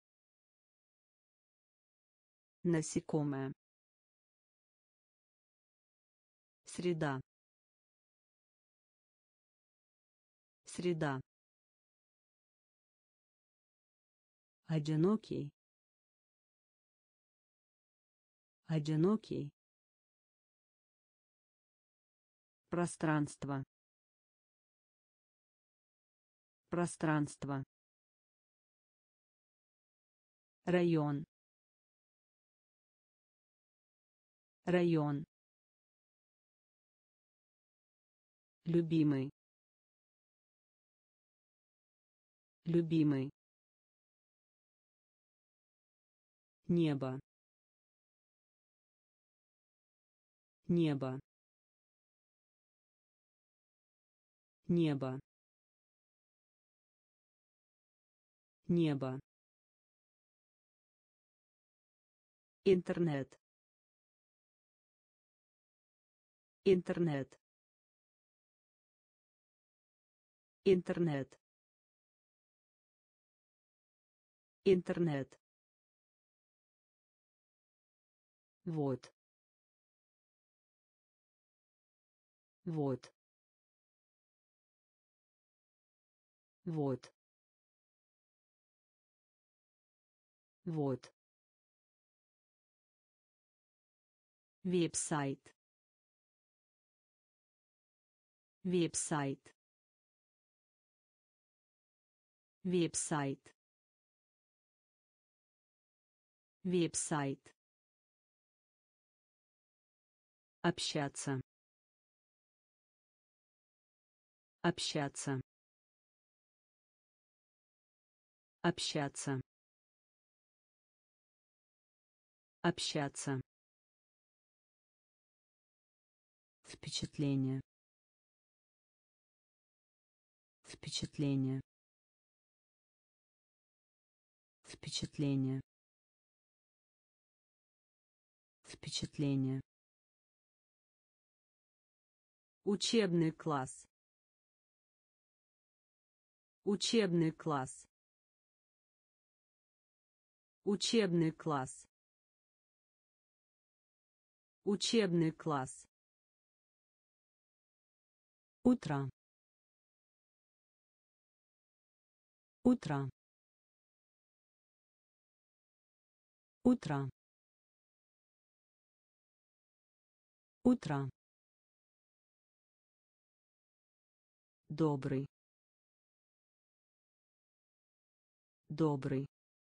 насекомое, среда, среда, одинокий, одинокий, пространство, пространство, район, район, любимый, любимый, небо, небо, небо, небо, интернет, интернет, интернет, интернет, вот, вот, вот, вот, веб-сайт, веб-сайт, веб-сайт, Веб-сайт. Общаться. Общаться. Общаться. Общаться. Впечатление. Впечатление. Впечатление. Впечатление. Учебный класс. Учебный класс. Учебный класс. Учебный класс. Утро. Утро. Утро. Утро. Добрый. Добрый.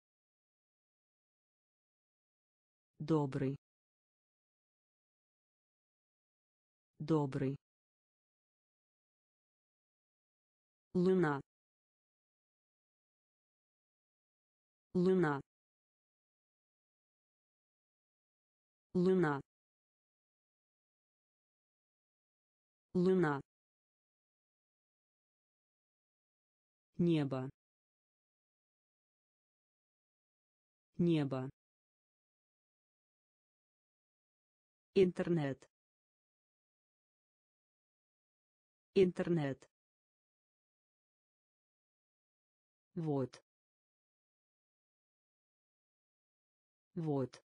Добрый. Добрый. Луна. Луна. Луна. Луна. Небо. Небо. Интернет. Интернет. Вот. Вот.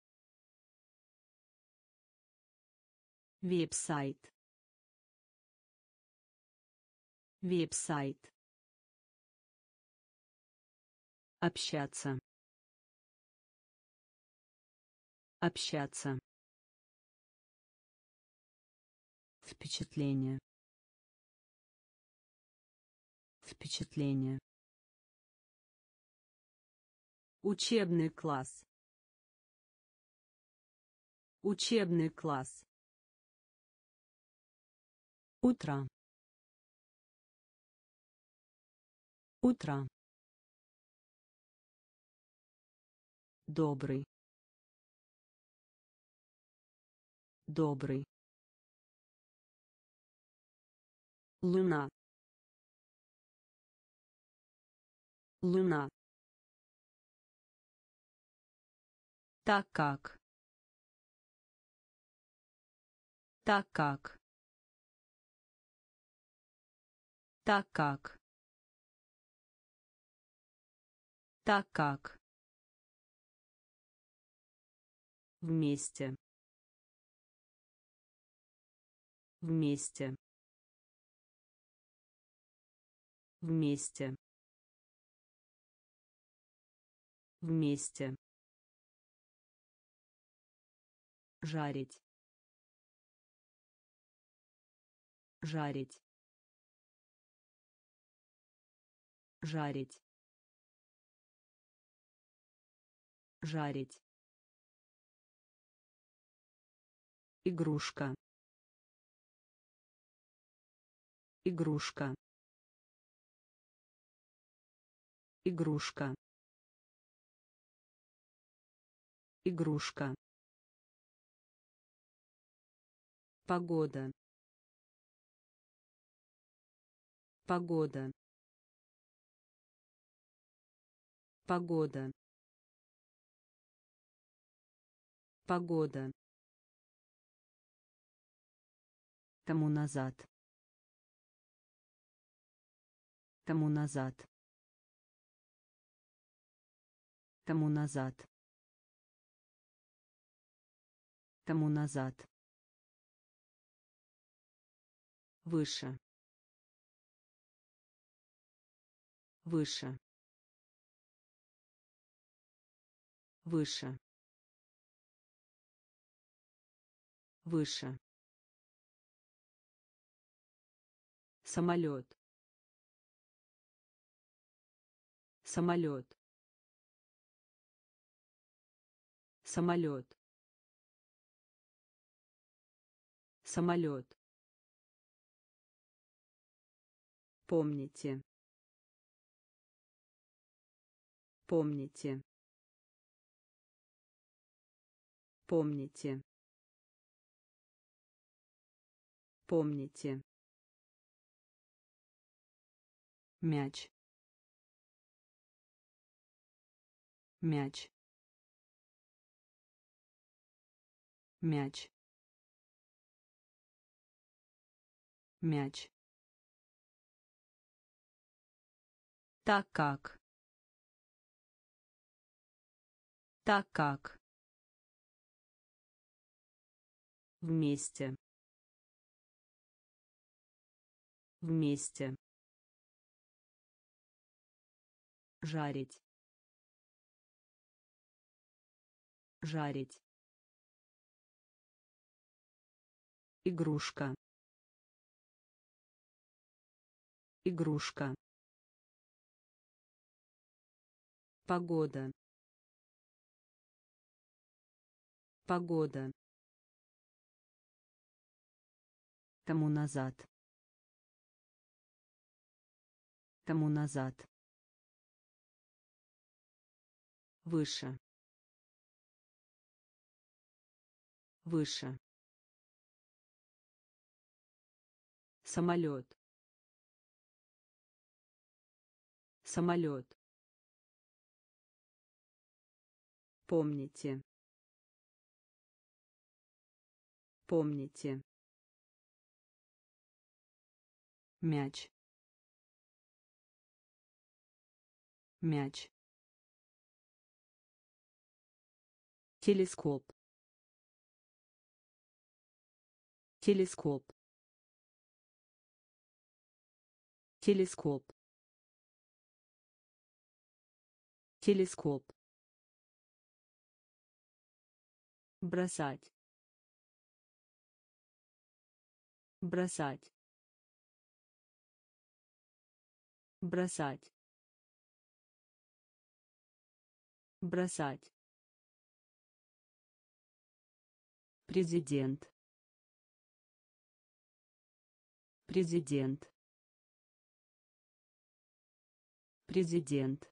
Веб-сайт. Веб-сайт. Общаться. Общаться. Впечатление. Впечатление. Учебный класс. Учебный класс. Утро. Утро. Добрый. Добрый. Луна. Луна. Так как. Так как. Так как. Так как. Вместе. Вместе. Вместе. Вместе. Жарить. Жарить. Жарить. Жарить. Игрушка. Игрушка. Игрушка. Игрушка. Погода. Погода. Погода. Погода. Тому назад. Тому назад. Тому назад. Тому назад. Выше. Выше. Выше. Выше. Самолет. Самолет. самолет, самолет, помните, помните, помните, помните, мяч, мяч, мяч, мяч, так как, так как, вместе, вместе, жарить, жарить, игрушка, игрушка, погода, погода, тому назад, тому назад, выше, выше, самолет, самолет, помните, помните, мяч, мяч, телескоп, телескоп, телескоп, телескоп, бросать, бросать, бросать, бросать, президент, президент, президент,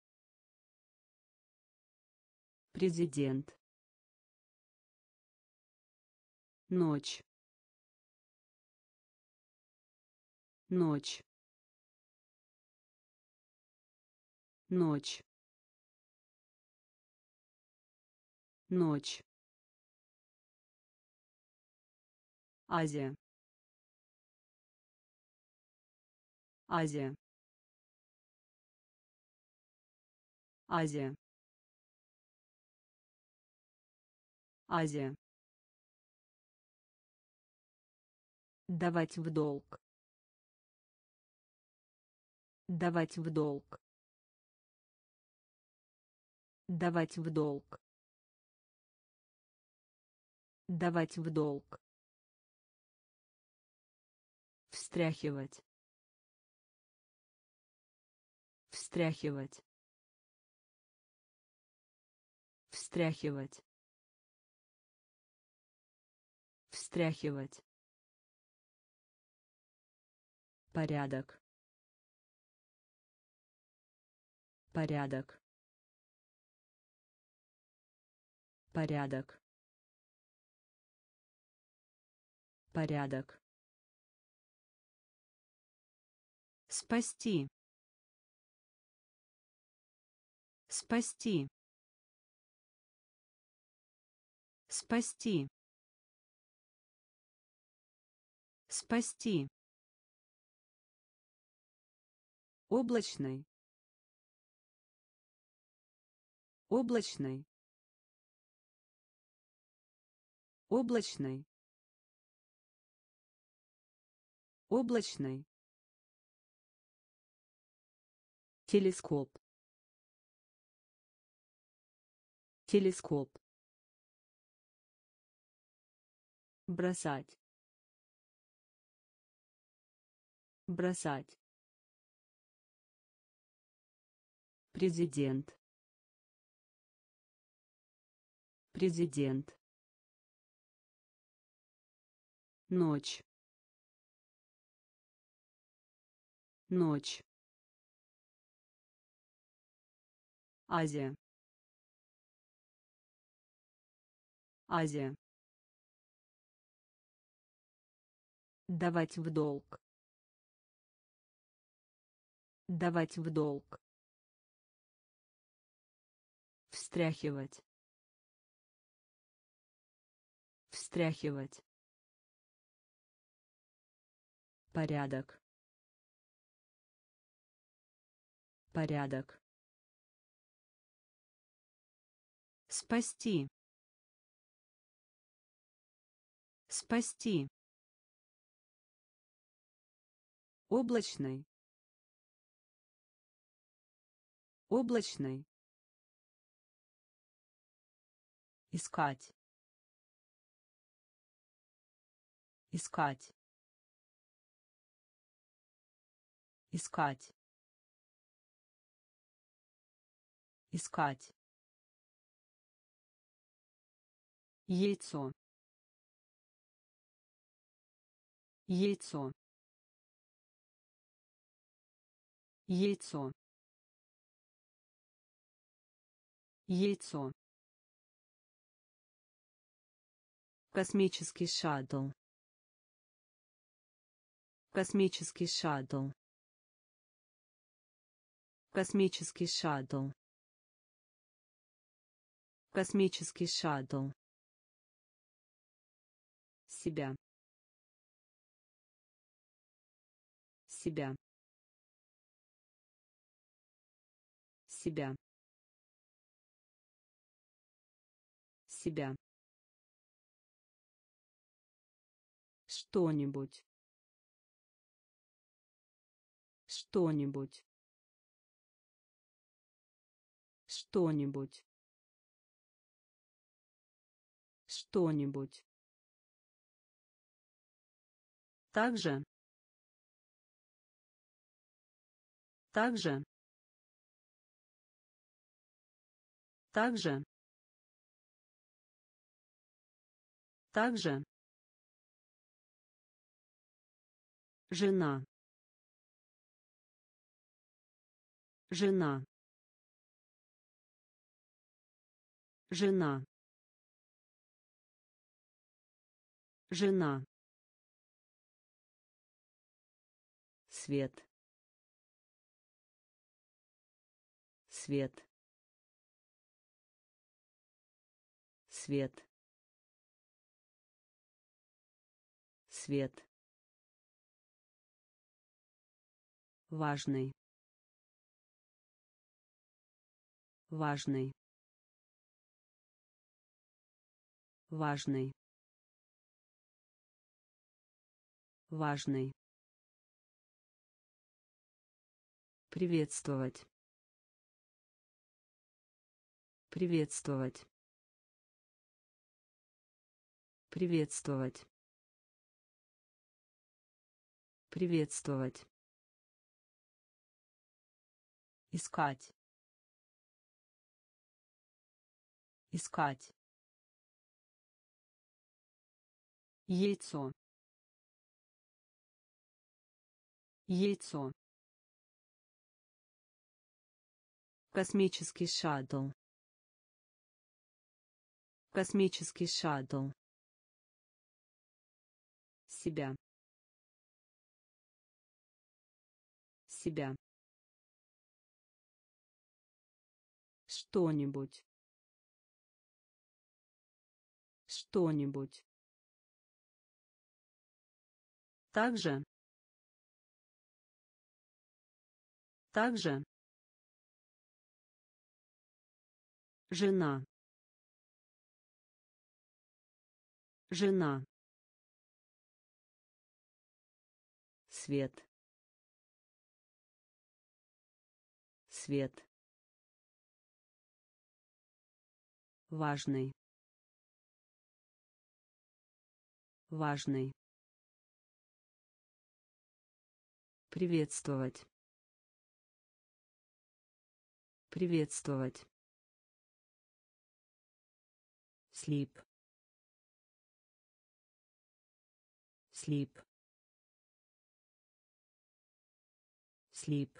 президент, ночь, ночь, ночь, ночь, Азия, Азия, Азия, Азия, давать в долг, давать в долг, давать в долг, давать в долг, встряхивать, встряхивать, встряхивать, встряхивать, порядок, порядок, порядок, порядок, спасти, спасти, спасти, спасти, облачный, облачный, облачный, облачный, телескоп, телескоп, бросать, бросать, президент, Президент. Ночь. Ночь. Азия. Азия. Давать в долг. Давать в долг. Встряхивать. Встряхивать. Порядок. Порядок. Спасти. Спасти. Облачный. Облачный. Искать. Искать. Искать. Искать. Яйцо. Яйцо. Яйцо. Яйцо. Космический шаттл. Космический шаттл. Космический шаттл. Космический шаттл. Себя. Себя. Себя. Себя. Что-нибудь. Что-нибудь. Что-нибудь. Что-нибудь. Также. Также. Также. Также. Жена. Жена. Жена. Жена. Свет. Свет. Свет. Свет. Важный. Важный. Важный. Важный. Приветствовать. Приветствовать. Приветствовать. Приветствовать. Искать. Искать. Яйцо. Яйцо. Космический шаттл. Космический шаттл. Себя. Себя. Что-нибудь. Что-нибудь. Также. Также. Жена. Жена. Свет. Свет. Важный. Важный. Приветствовать. Приветствовать. Sleep. Sleep. Sleep.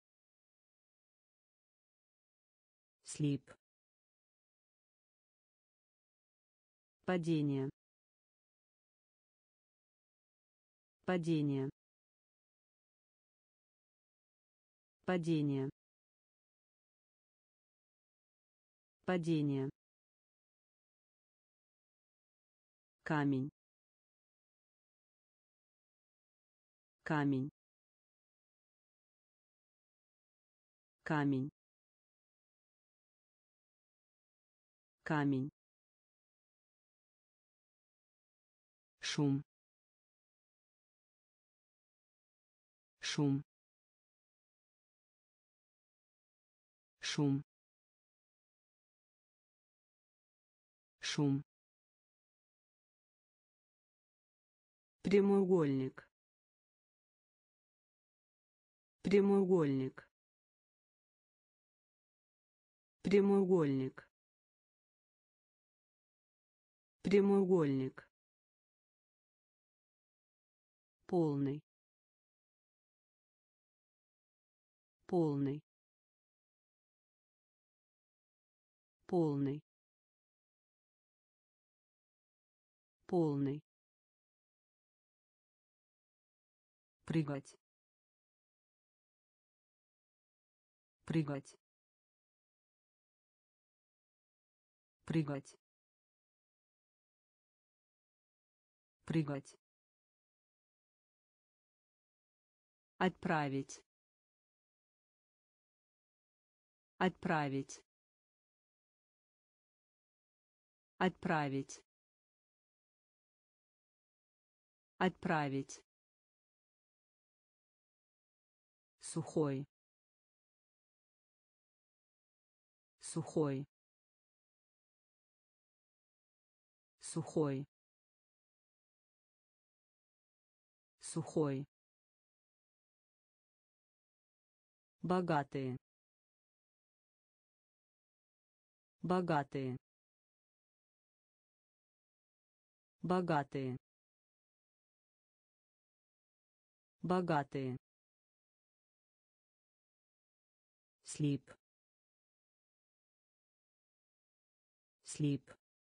Sleep. Падение. Падение. Падение. Падение. Камень. Камень. Камень. Камень. Шум. Шум. Шум. Шум. Прямоугольник. Прямоугольник. Прямоугольник. Прямоугольник. Полный. Полный. Полный. Полный. Прыгать. Прыгать. Прыгать. Прыгать. Отправить. Отправить. Отправить. Отправить. Сухой. Сухой. Сухой. Сухой. Богатые. Богатые. Богатые. Богатые. Sleep. Sleep.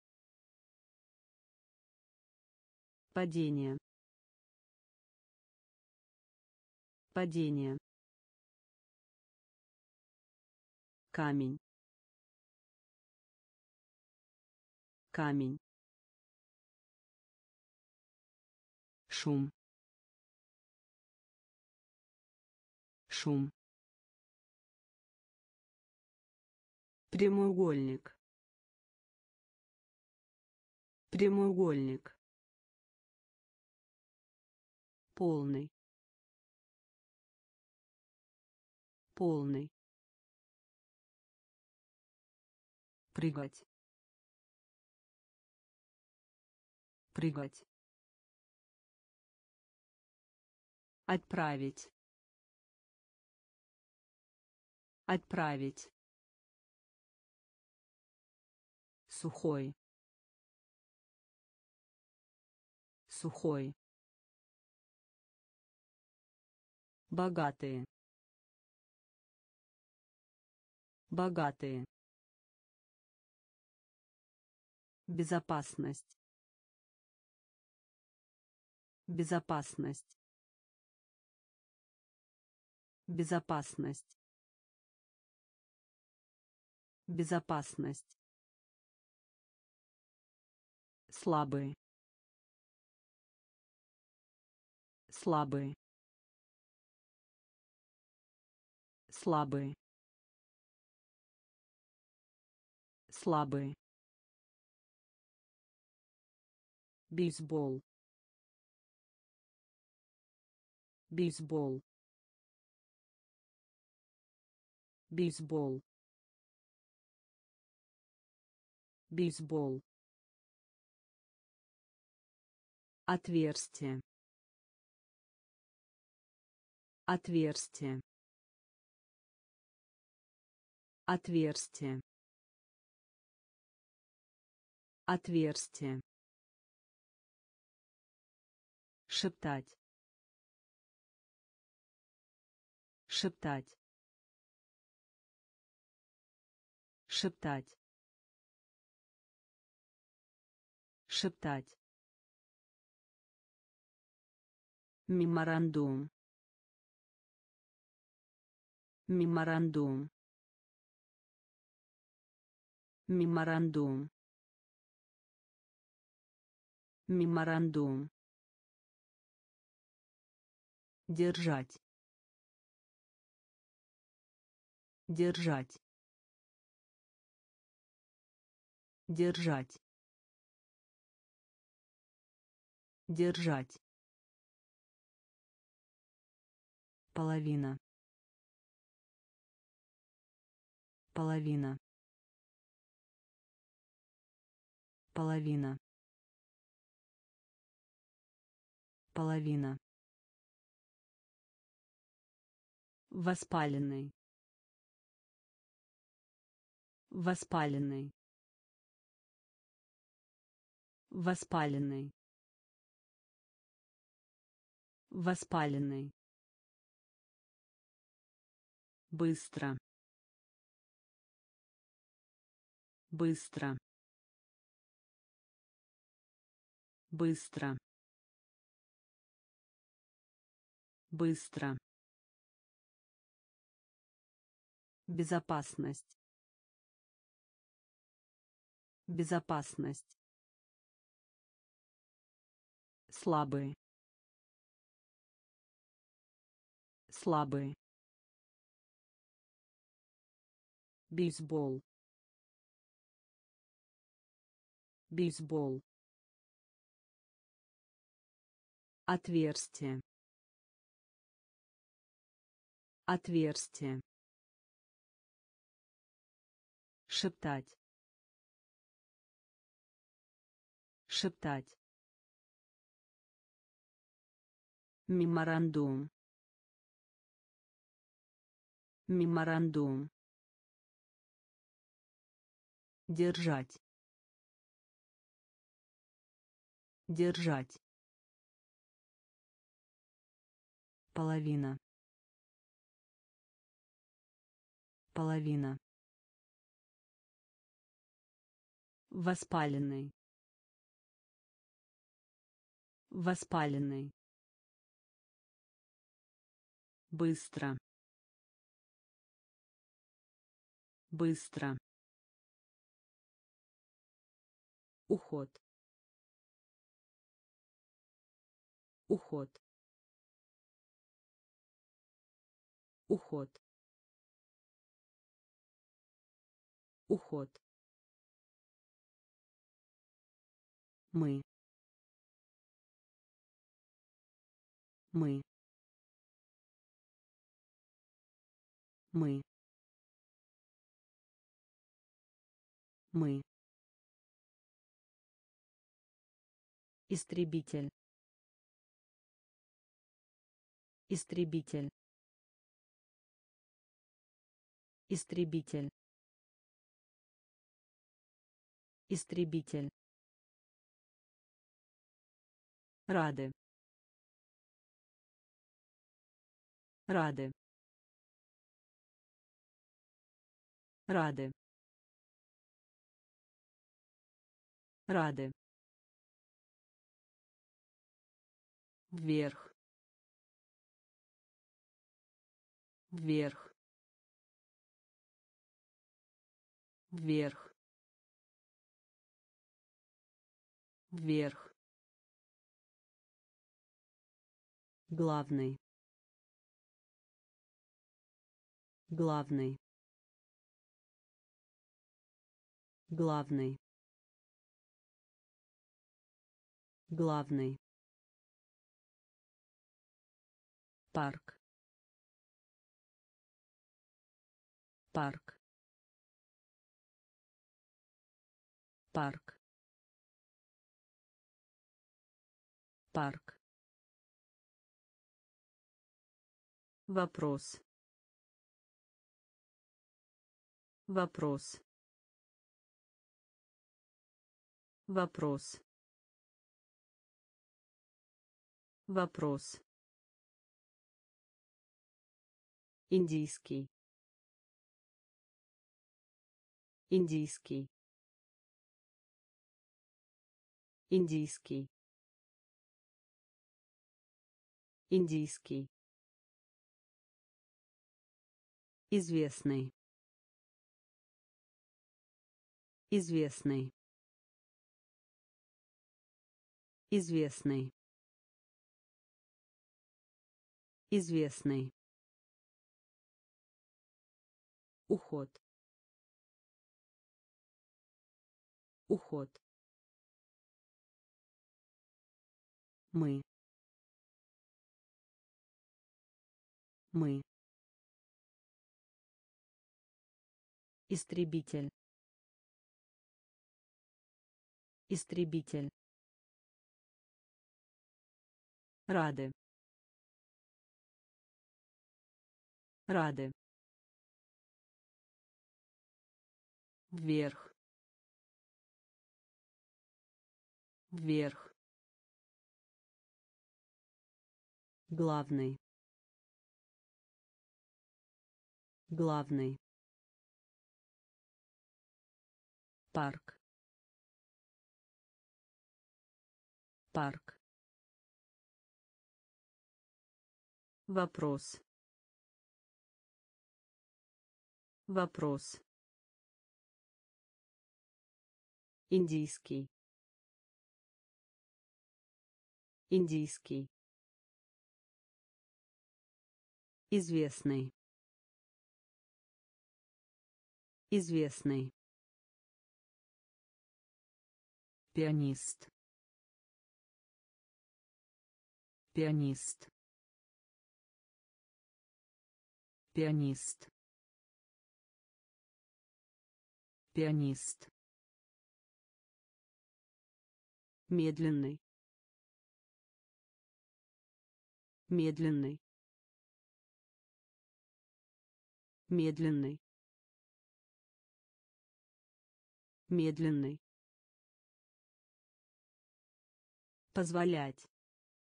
Падение. Падение. Камень. Камень. Шум. Шум. Прямоугольник. Прямоугольник. Полный. Полный. Прыгать. Прыгать. Отправить. Отправить. Сухой. Сухой. Богатые. Богатые. Безопасность. Безопасность. Безопасность. Безопасность. Слабый. Слабый. Слабый. Слабый. Бейсбол. Бейсбол. Бейсбол. Бейсбол. Отверстие. Отверстие. Отверстие. Отверстие. Шептать. Шептать. Шептать. Шептать. Меморандум. Меморандум. Меморандум. Меморандум. Держать. Держать. Держать. Держать. Половина. Половина. Половина. Половина. Воспаленный. Воспаленный. Воспаленный. Воспаленный. Быстро. Быстро. Быстро. Быстро. Безопасность. Безопасность. Слабый. Слабый. Бейсбол. Бейсбол. Отверстие. Отверстие. Шептать. Шептать. Меморандум. Меморандум. Держать. Держать. Половина. Половина. Воспаленный. Воспаленный. Быстро. Быстро. Уход. Уход. Уход. Уход. Мы. Мы. Мы. Мы. Истребитель. Истребитель. Истребитель. Истребитель. Рады. Рады. Рады. Рады. Вверх. Вверх. Вверх. Вверх. Главный. Главный. Главный. Главный. Парк. Парк. Парк. Парк. Вопрос. Вопрос. Вопрос. Вопрос. Индийский. Индийский. Индийский. Индийский. Известный. Известный. Известный. Известный. Уход. Уход. Мы. Мы. Истребитель. Истребитель. Рады. Рады. Вверх. Вверх. Главный. Главный. Парк. Парк. Вопрос. Вопрос. Индийский. Индийский. Известный. Известный. Пианист. Пианист. Пианист. Пианист. Медленный. Медленный. Медленный. Медленный. Позволять.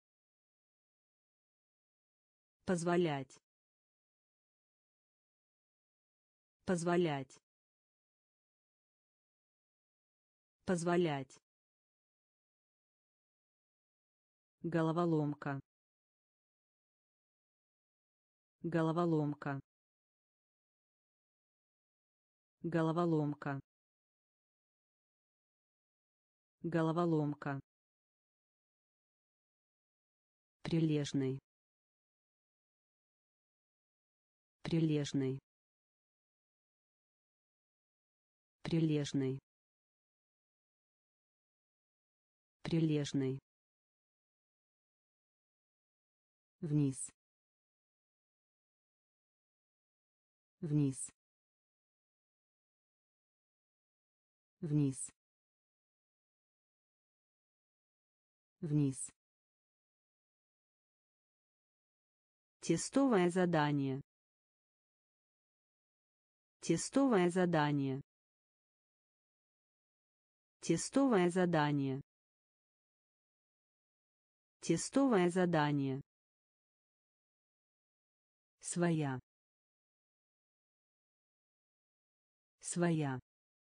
Позволять. Позволять. Позволять. Головоломка. Головоломка. Головоломка. Головоломка. Прилежный. Прилежный. Прилежный. Прилежный. Вниз. Вниз. Вниз. Вниз. Тестовое задание. Тестовое задание. Тестовое задание. Тестовое задание. Своя. Своя.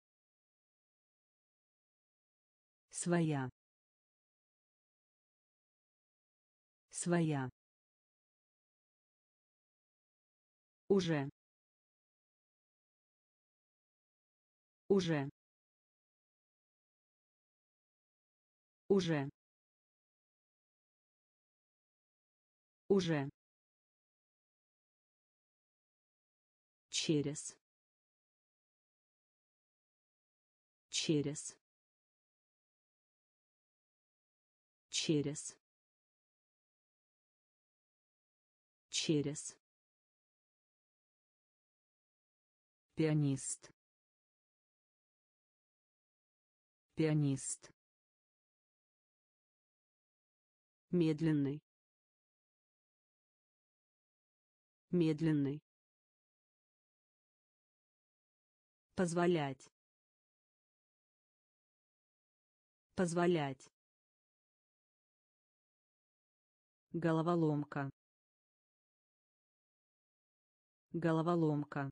Своя. Своя. Уже. Уже. Уже. Уже. Через. Через. Через. Через. Пианист. Пианист. Медленный. Медленный. Позволять. Позволять. Головоломка. Головоломка.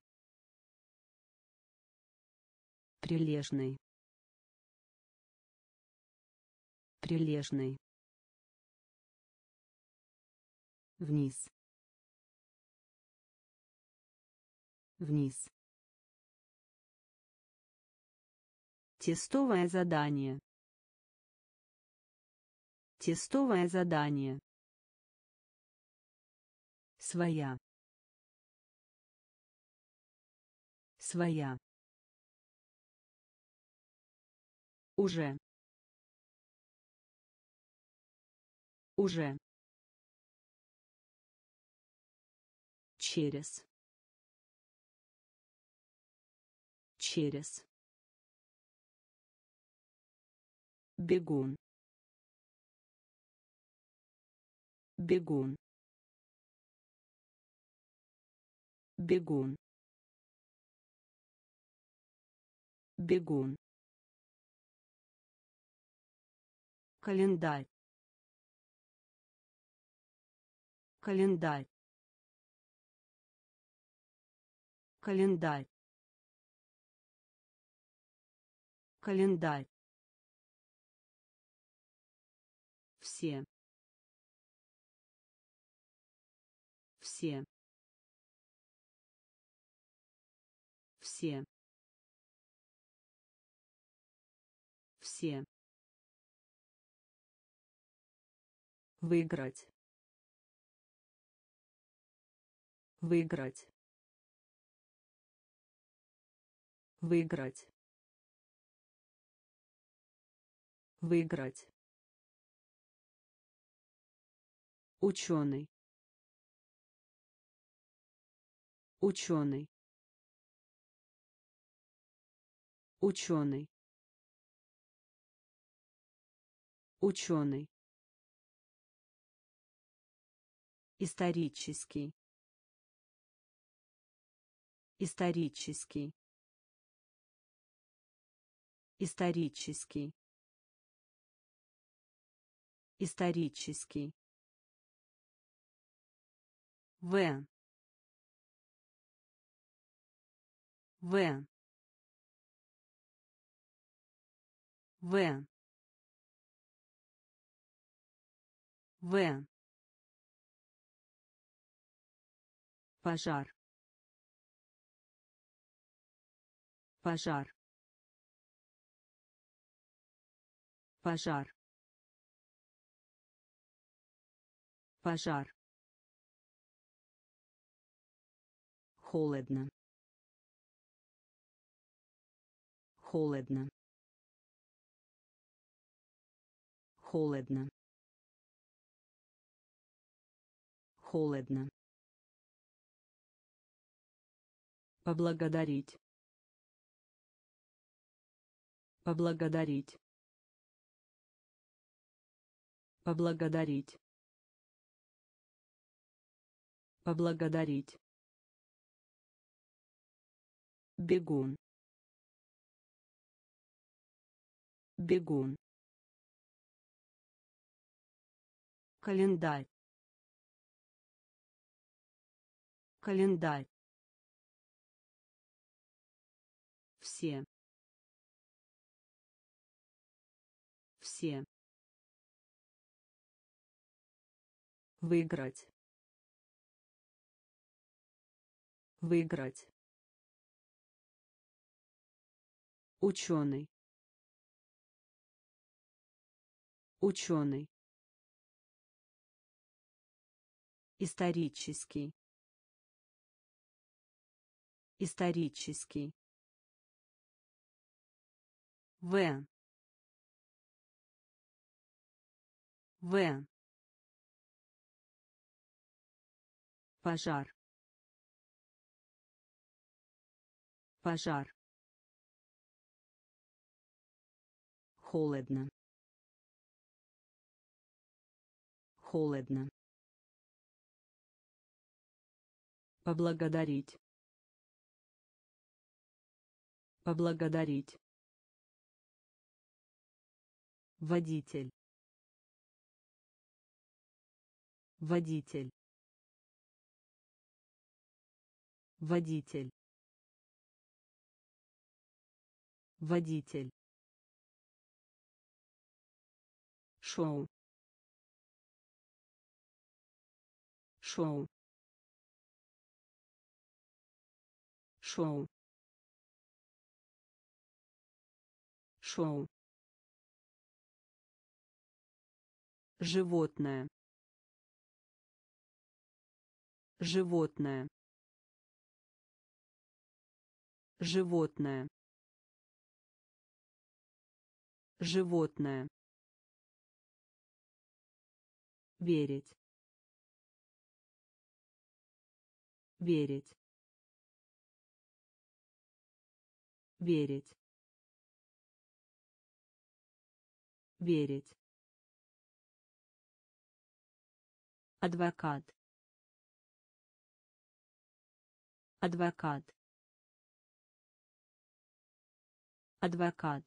Прилежный. Прилежный. Вниз. Вниз. Тестовое задание. Тестовое задание. Своя. Своя. Уже. Уже. Через. Через. Бегун. Бегун. Бегун. Бегун. Календарь. Календарь. Календарь. Календарь. Все. Все. Все. Все. Выиграть. Выиграть. Выиграть. Выиграть. Ученый. Ученый. Ученый. Ученый. Исторический. Исторический. Исторический. Исторический. В. В. В. В. Пожар. Пожар. Пожар. Пожар. Холодно. Холодно. Холодно. Холодно. Поблагодарить. Поблагодарить. Поблагодарить. Поблагодарить. Бегун. Бегун. Календарь. Календарь. Все. Все. Выиграть. Выиграть. Ученый. Ученый. Исторический. Исторический. В. В. Пожар. Пожар. Холодно. Холодно. Поблагодарить. Поблагодарить. водитель, водитель, водитель, водитель, шоу, шоу, шоу, шоу, животное, животное, животное, животное, верить, верить, верить, верить, адвокат, адвокат, адвокат,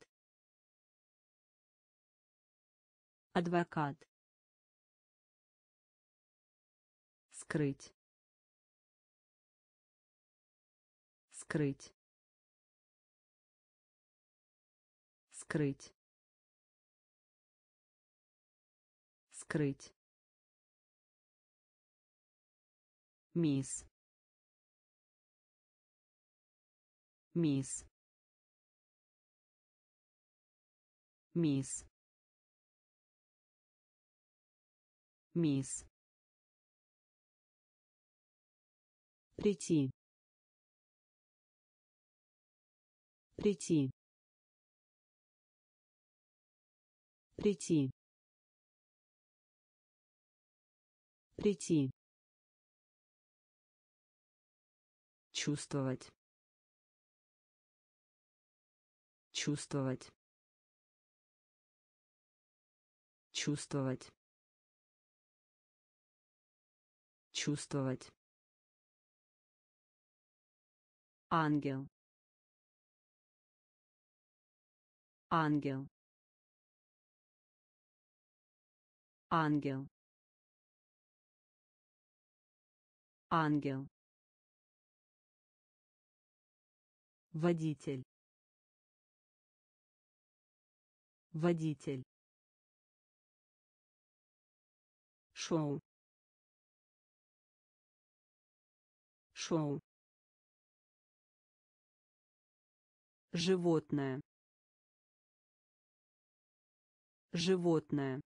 адвокат, скрыть, скрыть, скрыть, скрыть, мисс, мисс, мисс, мисс, прийти, прийти, прийти, прийти, чувствовать, чувствовать, чувствовать, чувствовать, ангел, ангел, ангел, ангел, водитель, водитель, шоу, шоу, животное, животное,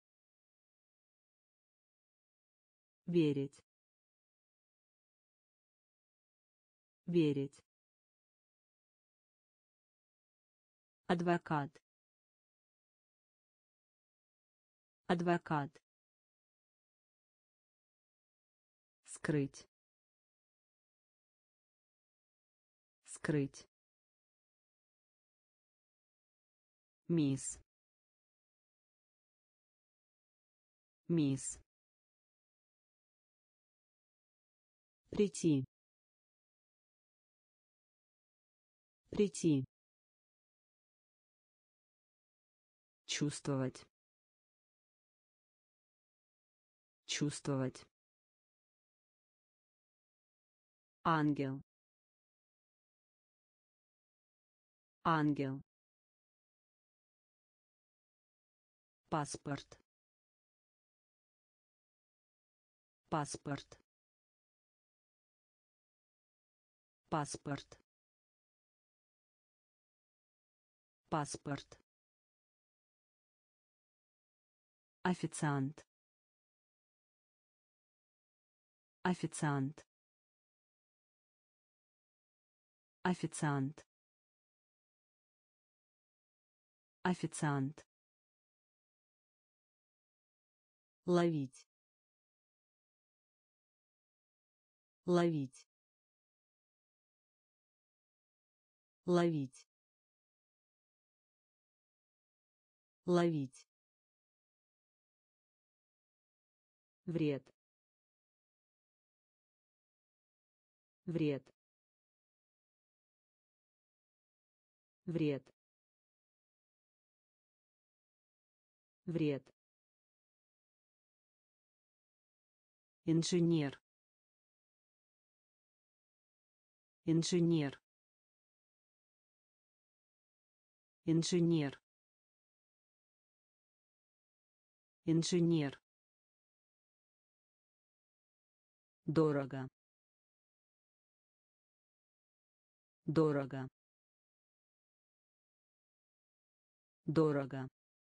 верить, верить, адвокат, адвокат, скрыть, скрыть, мисс, мисс, прийти, прийти, чувствовать, чувствовать, ангел, ангел, паспорт, паспорт, паспорт, паспорт, официант, официант, официант, официант, ловить, ловить, ловить, ловить, вред, вред, вред, вред, инженер, инженер, инженер, инженер, дорого, дорого, дорого,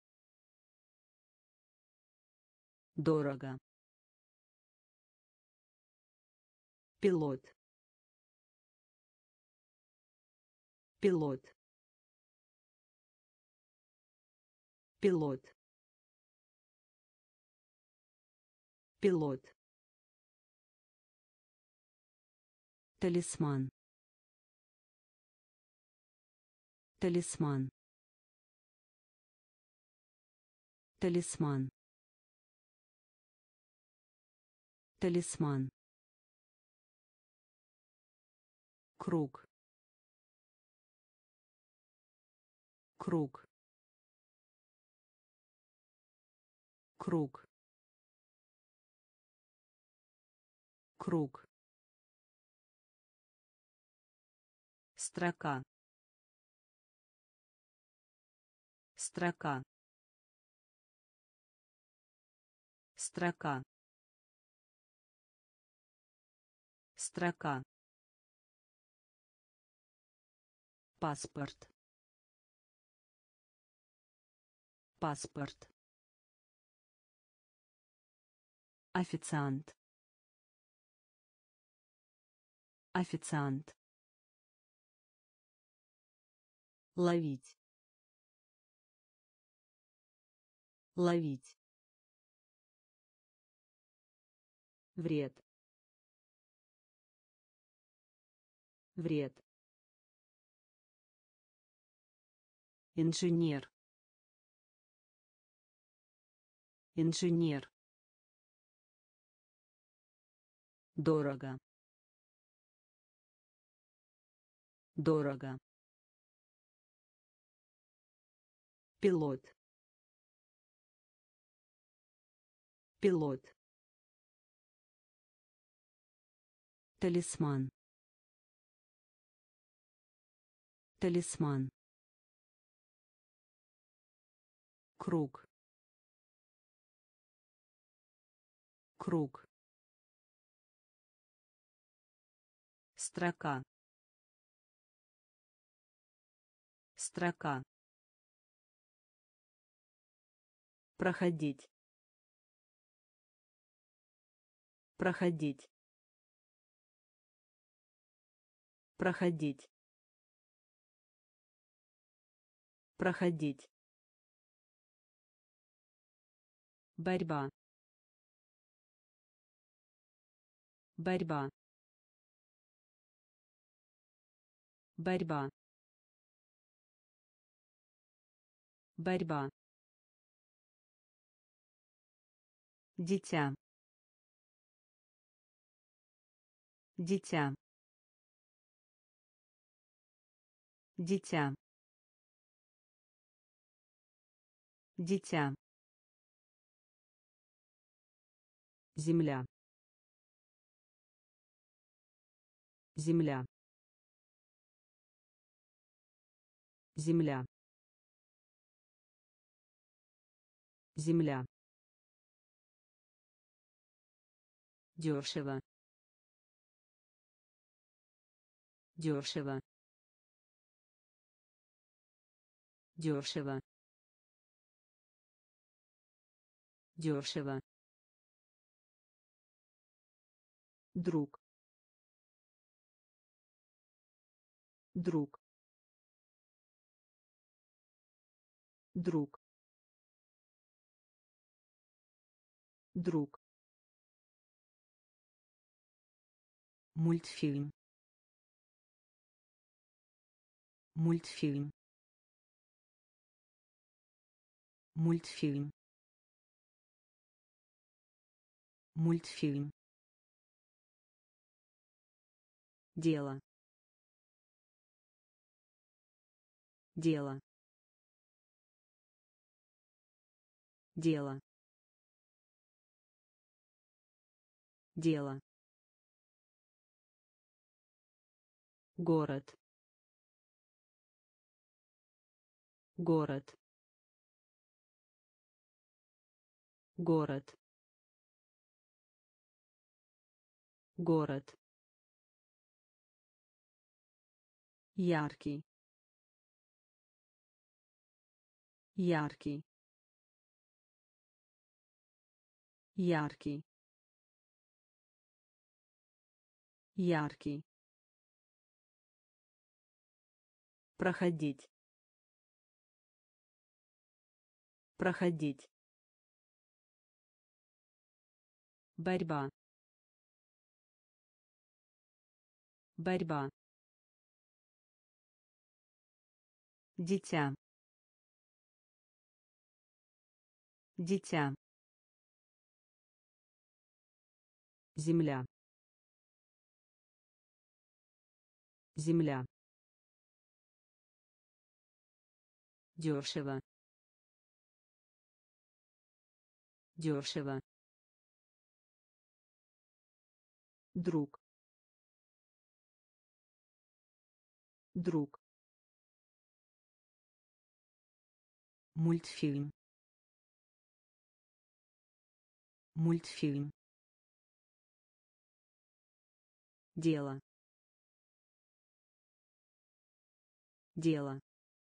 дорого, пилот, пилот, пилот, пилот, талисман, талисман, талисман, талисман, круг, круг, круг, круг, строка, строка, строка, строка, паспорт, паспорт, официант, официант, ловить, ловить, вред, вред, инженер, инженер, дорого, дорого, пилот, пилот, талисман, талисман, круг, круг, строка, строка, проходить, проходить, проходить, проходить, борьба, борьба, борьба, борьба, дитя, дитя, дитя, дитя, земля, земля, земля, земля, дешево, дешево, дешево, дешево, друг, друг, друг, друг, мультфильм, мультфильм, мультфильм, мультфильм, дело, дело, дело, дело, город, город, город, город, яркий, яркий, яркий, яркий, проходить, проходить, борьба, борьба, дитя, дитя, земля, земля, дешево, дешево, друг, друг, мультфильм, мультфильм, дело, дело,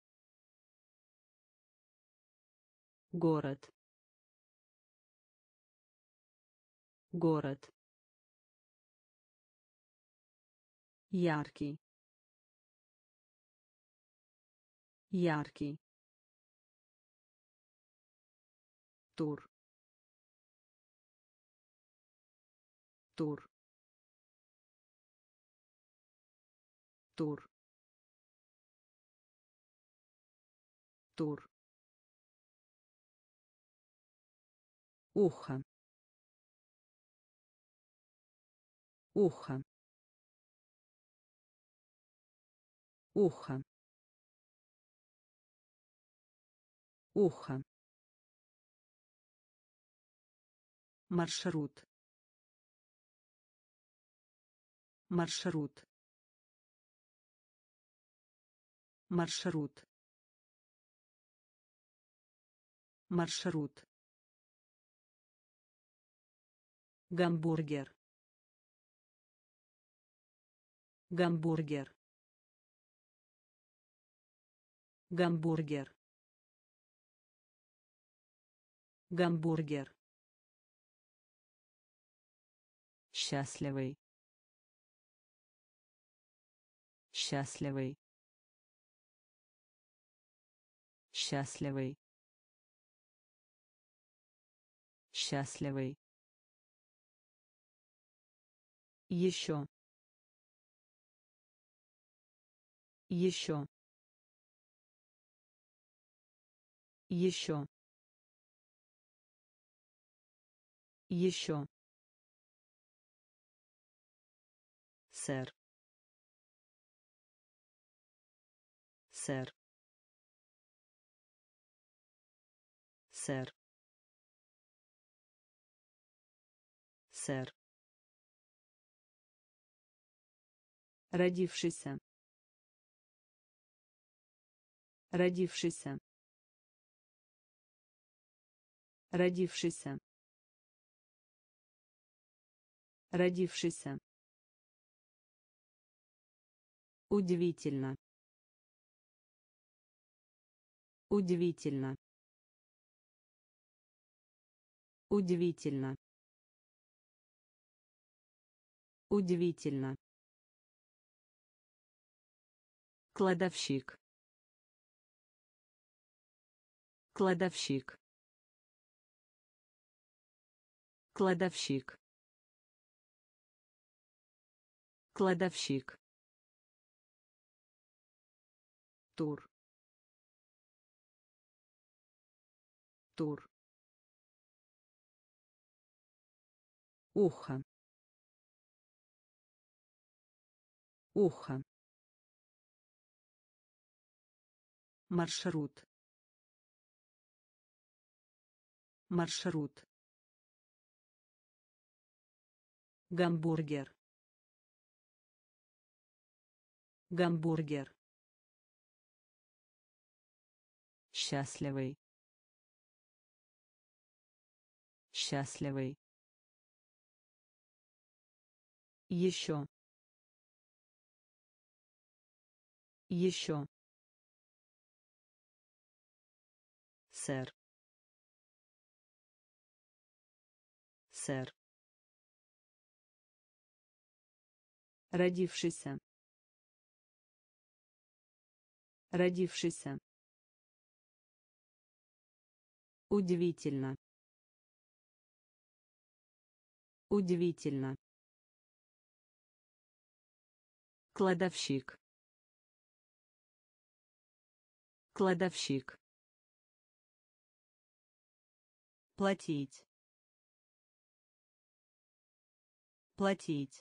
город, город, яркий, яркий, тур, тур, тур, тур, ухо, ухо, ухо, ухо, маршрут, маршрут, маршрут, маршрут, гамбургер, гамбургер, гамбургер, гамбургер, счастливый, счастливый, счастливый, счастливый, еще, еще, еще, еще, сэр, сэр, сэр, сэр, родившийся, родившийся, родившийся, родившийся, удивительно, удивительно, удивительно, удивительно, кладовщик, кладовщик, кладовщик, кладовщик, тур, тур, ухо, ухо, маршрут, Маршрут. Гамбургер. Гамбургер. Счастливый. Счастливый. Еще. Еще. Сэр. Сэр. Родившийся. Родившийся. Удивительно. Удивительно. Кладовщик. Кладовщик. Платить. Платить.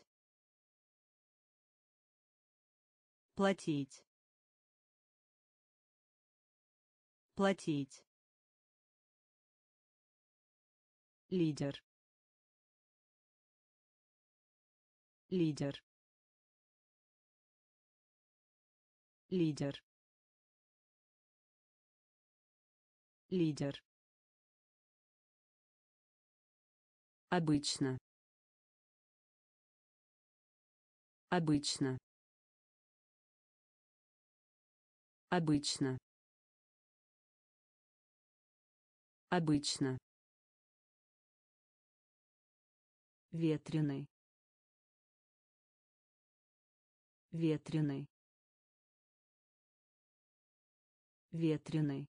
Платить. Платить. Лидер. Лидер. Лидер. Лидер. Обычно. Обычно. Обычно. Обычно. Ветреный. Ветреный. Ветреный.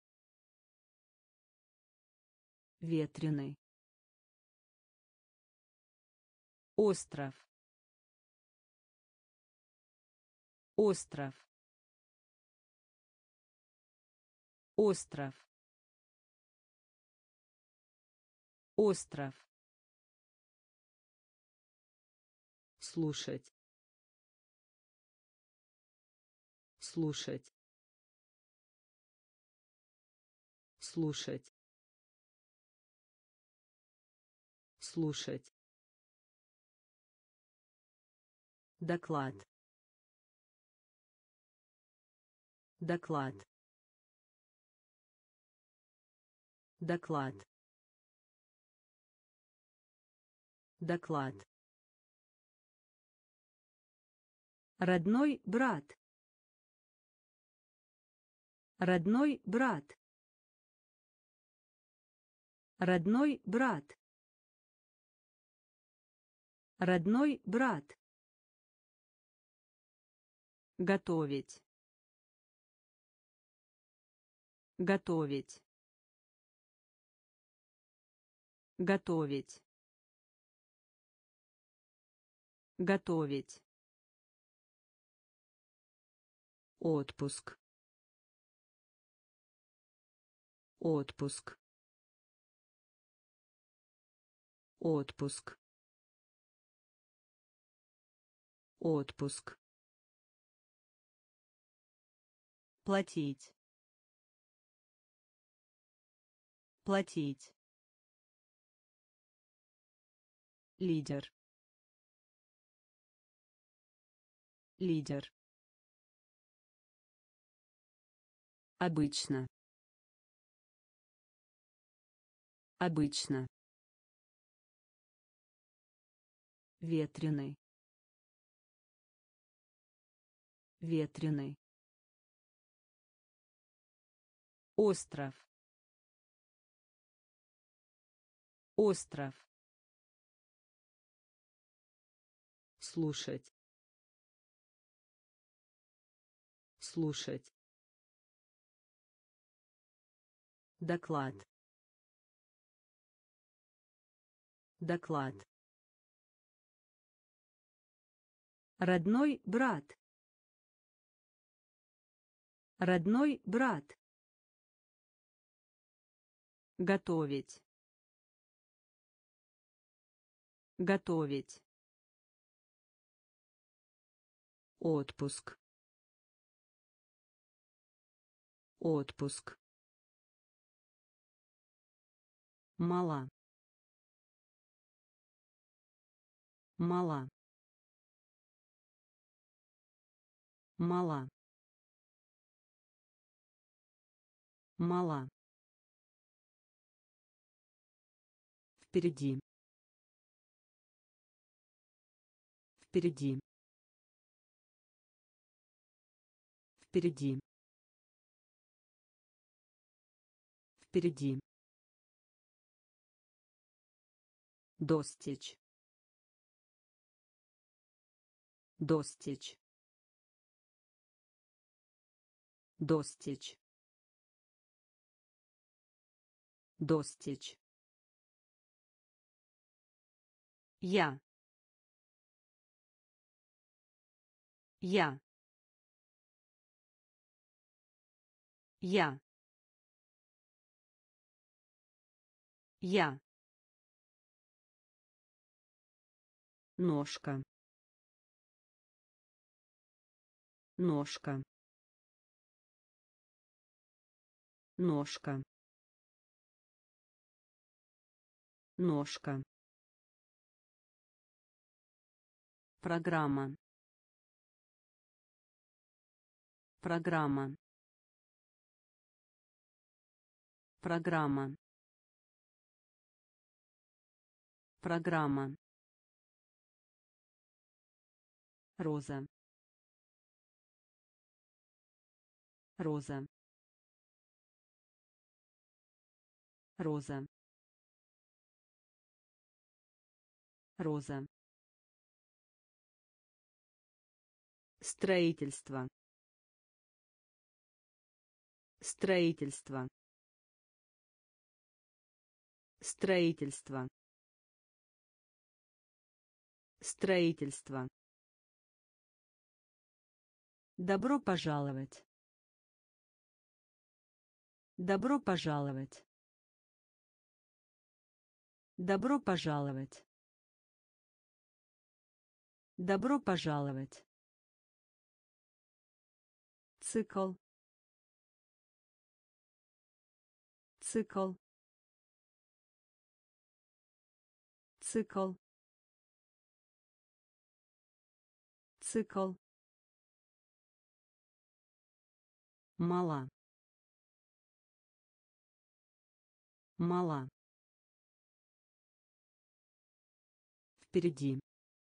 Ветреный. Остров. Остров. Остров. Остров. Слушать. Слушать. Слушать. Слушать. Доклад. Доклад. Доклад. Доклад. Родной брат. Родной брат. Родной брат. Родной брат. Готовить. Готовить. Готовить. Готовить. Отпуск. Отпуск. Отпуск. Отпуск. Платить. Платить. Лидер. Лидер. Обычно. Обычно. Ветреный. Ветреный. Остров. Остров. Слушать. Слушать. Доклад. Доклад. Родной брат. Родной брат. Готовить. Готовить. Отпуск. Отпуск. мала, мала, мала, мала. Впереди, впереди, впереди, впереди. Достичь, достичь, достичь, достичь. Я, я, я, я. Ножка, ножка, ножка, ножка. Программа, программа, программа, программа. Роза, роза, роза, роза. Строительство, строительство, строительство, строительство. Добро пожаловать, добро пожаловать, добро пожаловать, добро пожаловать. Цикл, цикл, цикл, цикл. Мала, мала. Впереди,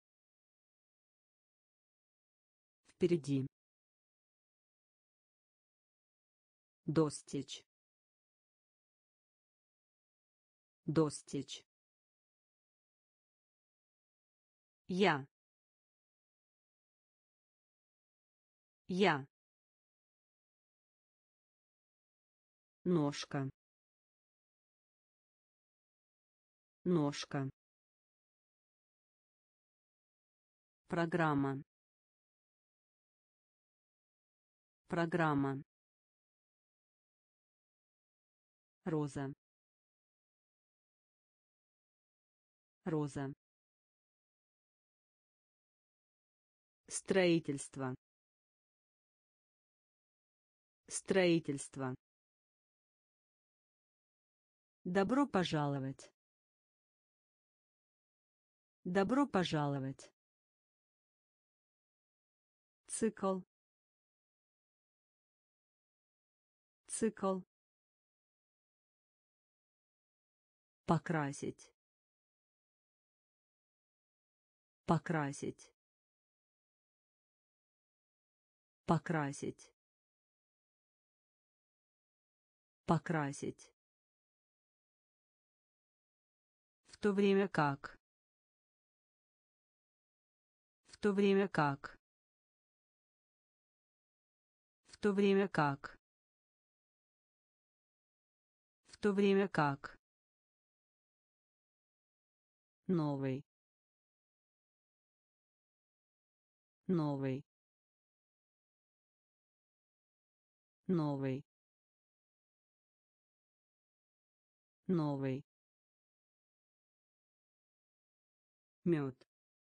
впереди. Достичь, достичь. Я, я. Ножка, ножка. Программа, программа. Роза, роза. Строительство, строительство. Добро пожаловать, добро пожаловать. Цикл, цикл. Покрасить, покрасить, покрасить, покрасить. В то время как, в то время как, в то время как, в то время как. Новый, новый, новый, новый. Мед,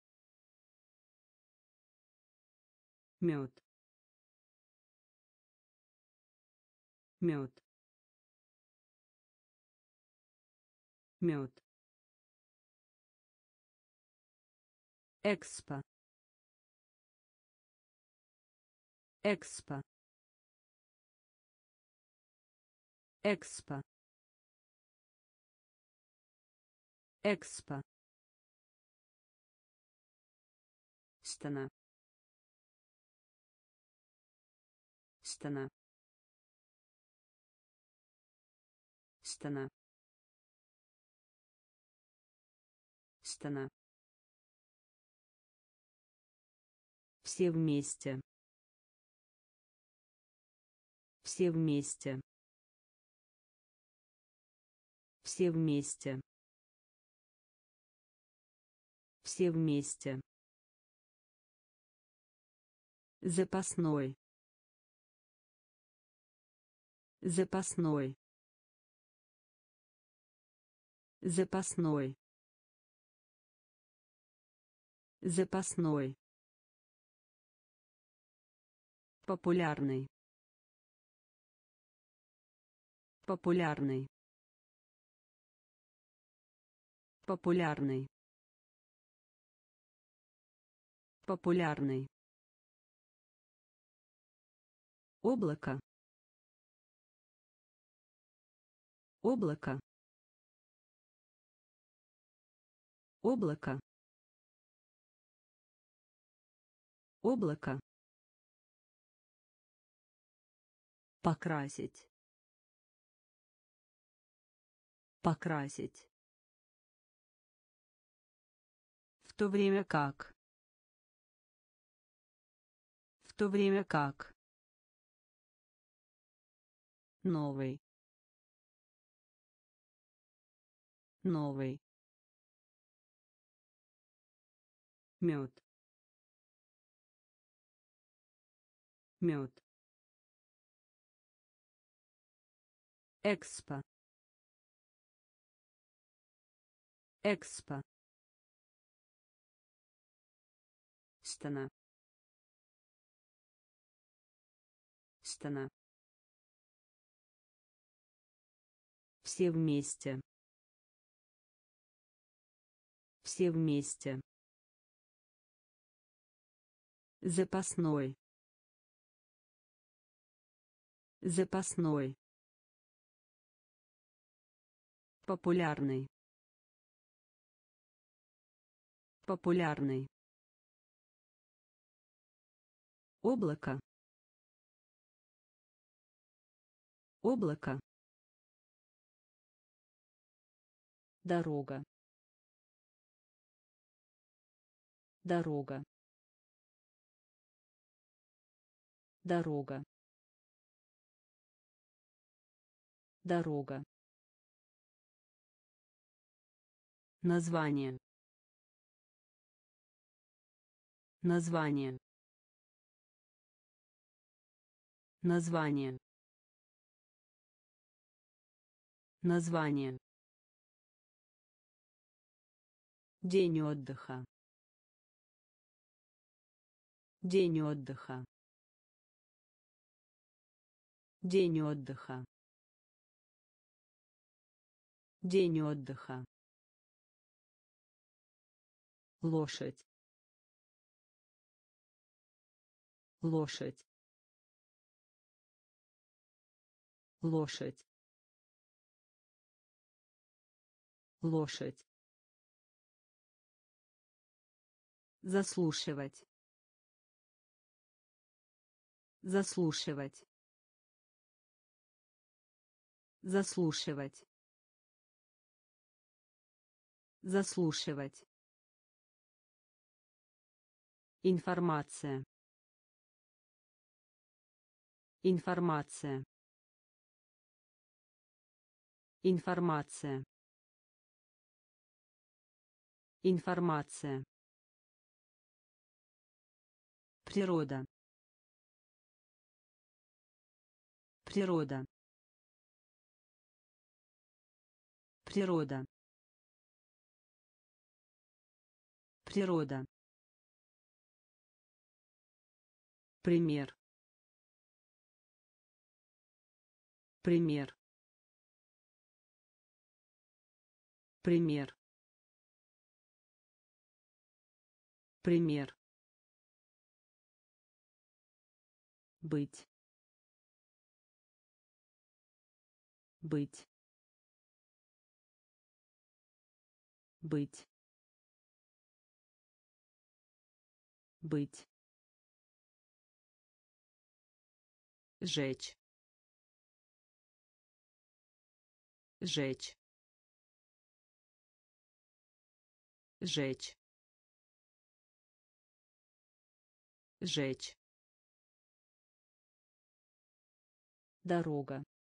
мед, мед. мед, экспо, экспо, экспо, экспо, стена, стена, стена, стена. Все вместе. Все вместе. Все вместе. Все вместе. Запасной. Запасной. Запасной. Запасной. Популярный. Популярный. Популярный. Популярный. Облако. Облако. Облако. Облако. Покрасить. Покрасить. В то время как. В то время как. Новый. Новый. Мед. Мед. Экспо. Экспо. Стена. Стена. Все вместе. Все вместе. Запасной. Запасной. Популярный. Популярный. Облако. Облако. Дорога. Дорога. Дорога. Дорога. Название. Название. Название. Название. День отдыха. День отдыха. День отдыха. День отдыха. Лошадь. Лошадь. Лошадь. Лошадь. Заслушивать. Заслушивать. Заслушивать. Заслушивать. Информация. Информация. Информация. Информация. Природа. Природа. Природа. Природа. Пример. Пример. Пример. Пример. Быть. Быть. Быть. Быть. Жечь. Жечь. Жечь. Жечь. Дорога.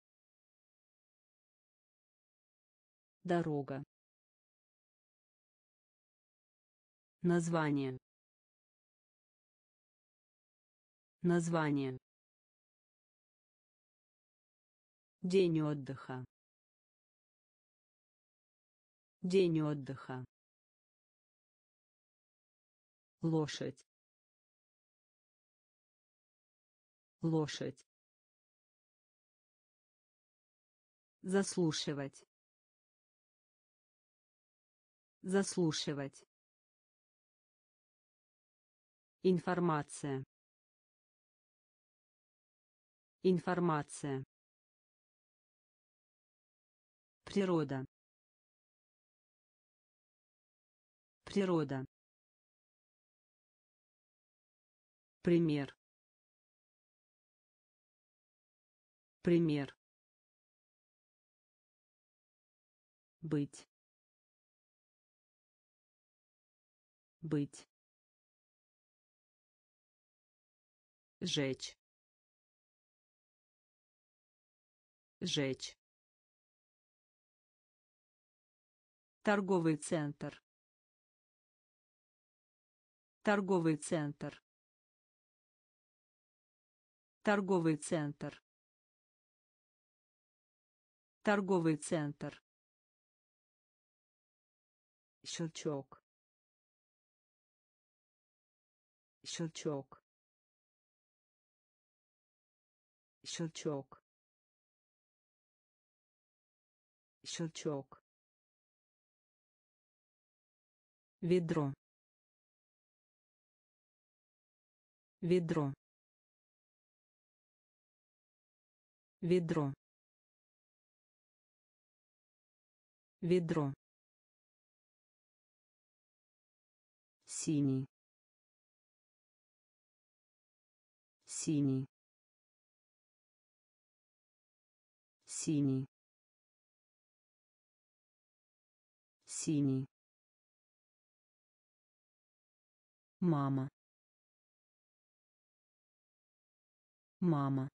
Дорога. Название. Название. День отдыха. День отдыха. Лошадь. Лошадь. Заслушивать. Заслушивать. Информация. Информация. Природа. Природа. Пример. Пример. Быть. Быть. Жечь. Жечь. Торговый центр. Торговый центр. Торговый центр. Торговый центр. Щелчок. Щелчок. Щелчок. Щелчок. Ведро. Ведро. Ведро. Ведро. Синий. Синий. Синий. Синий. Мама. Мама.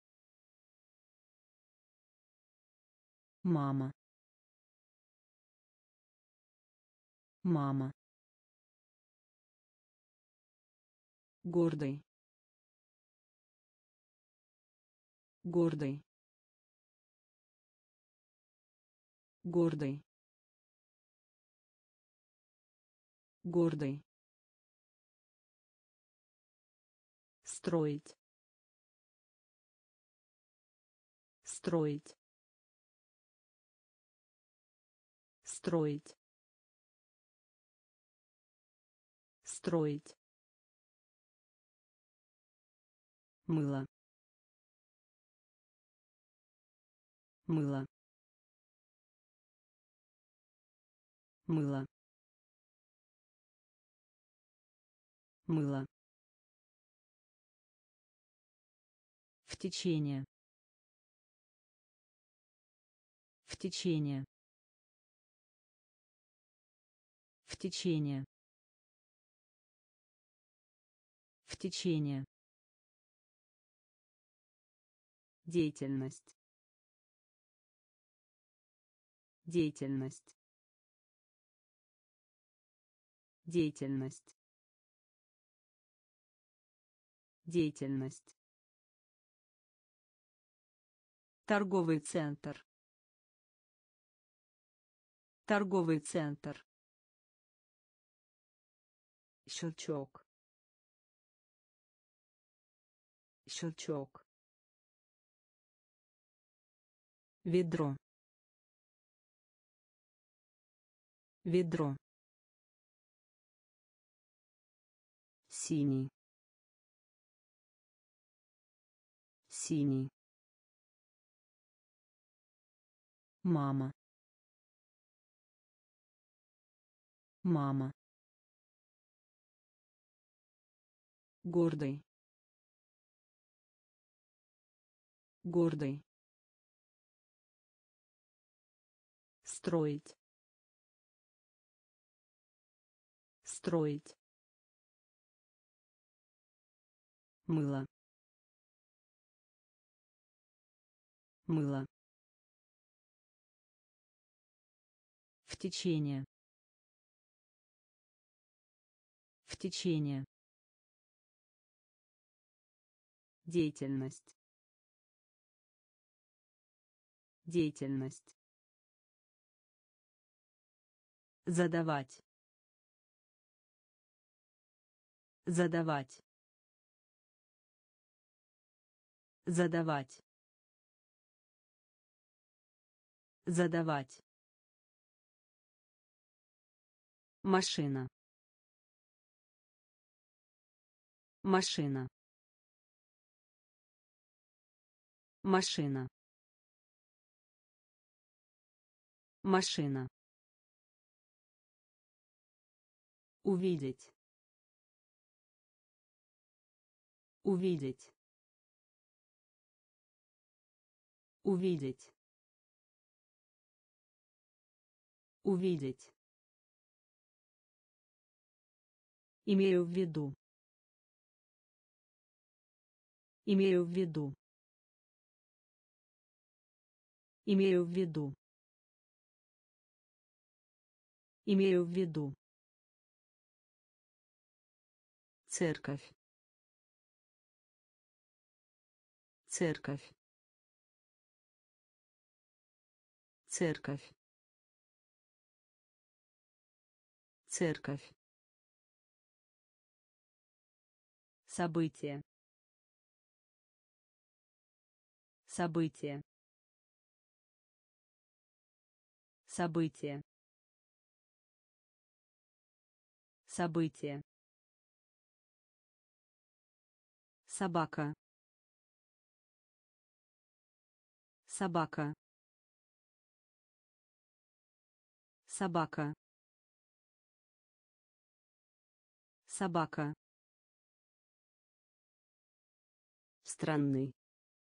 Мама. Мама. Гордый. Гордый. Гордый. Гордый. Строить. Строить. Строить. Строить. Мыло. Мыло. Мыло. Мыло. В течение. В течение. В течение. В течение. Деятельность. Деятельность. Деятельность. Деятельность. Торговый центр. Торговый центр. Щелчок. Щелчок. Ведро. Ведро. Синий. Синий. Мама. Мама. Гордый. Гордый. Строить. Строить. Мыло. Мыло. В течение. В течение. Деятельность. Деятельность. Задавать. Задавать. Задавать. Задавать. Машина. Машина. Машина. Машина. Увидеть. Увидеть. Увидеть. Увидеть. Имею в виду. Имею в виду. Имею в виду. Имею в виду. Церковь. Церковь. Церковь. Церковь. Событие. Событие. Событие. Событие. Собака. Собака. Собака. Собака. Странный.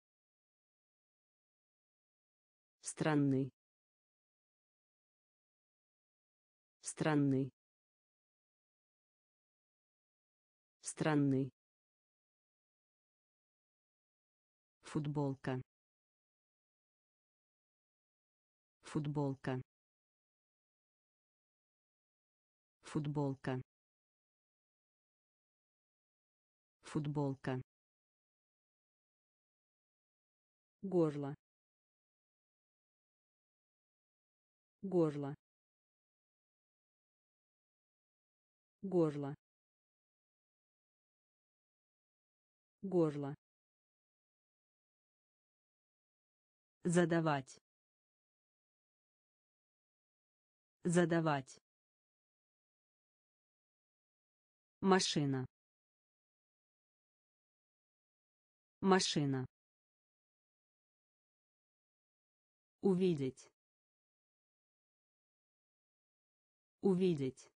Странный. Странный. Странный. Футболка. Футболка. Футболка. Футболка. Горло. Горло. Горло. Горло. Задавать. Задавать. Машина. Машина. Увидеть. Увидеть.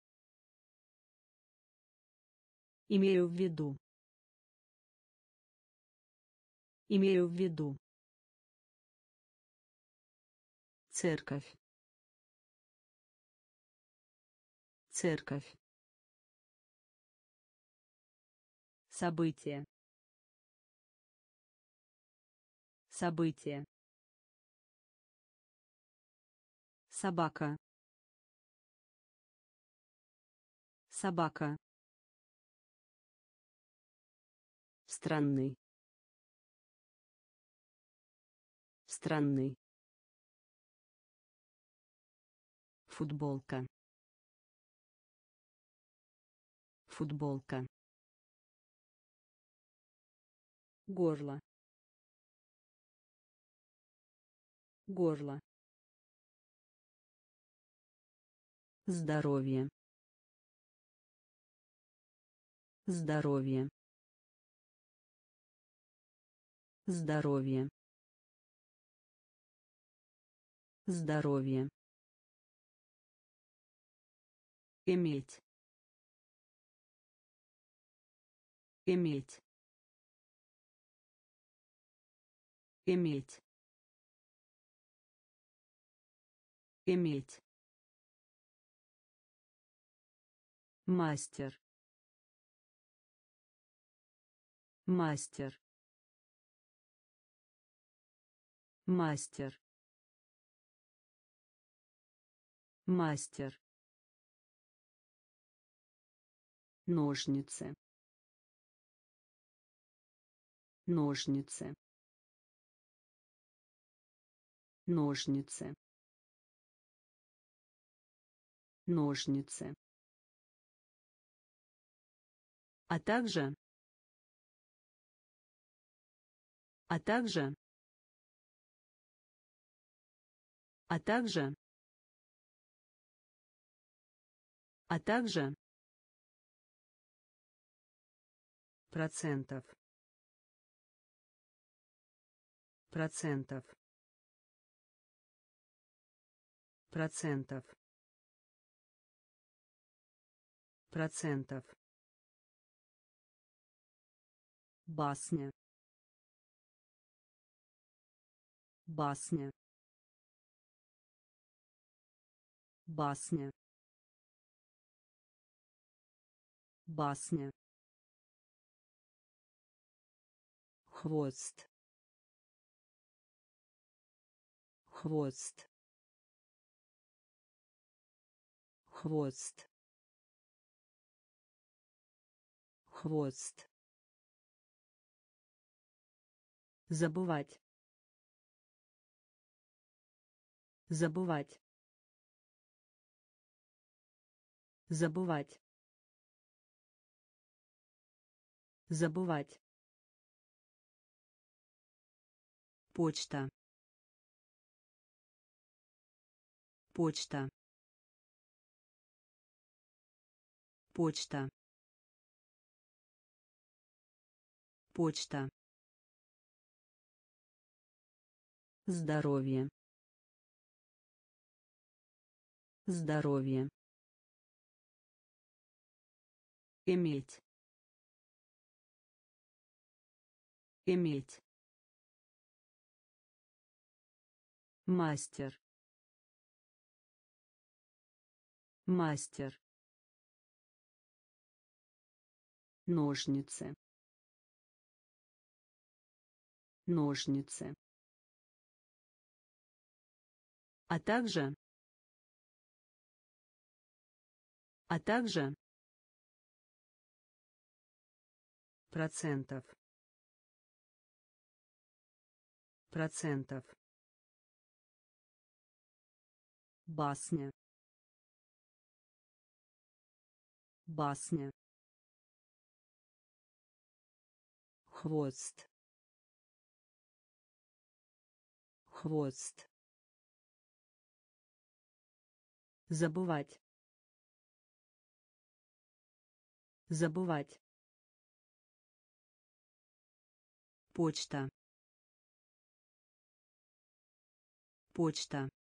Имею в виду. Имею в виду. Церковь. Церковь. Событие. Событие. Собака. Собака. Странный. Странный. Футболка. Футболка. Горло. Горло. Здоровье. Здоровье. Здоровье. Здоровье. Иметь. Иметь. Иметь. Иметь. Мастер. Мастер. Мастер. Мастер. Ножницы. Ножницы. Ножницы. Ножницы. А также. А также. А также. А также. Процентов. Процентов. Процентов. Процентов. Басня. Басня. Басня. Басня. Хвост. Хвост. Хвост. Хвост. Забывать. Забывать. Забывать. Забывать. Почта. Почта. Почта. Почта. Здоровье. Здоровье. Иметь. Иметь. Мастер. Мастер. Ножницы. Ножницы. А также. А также. Процентов. Процентов. Басня. Басня. Хвост. Хвост. Забывать. Забывать. Почта. Почта.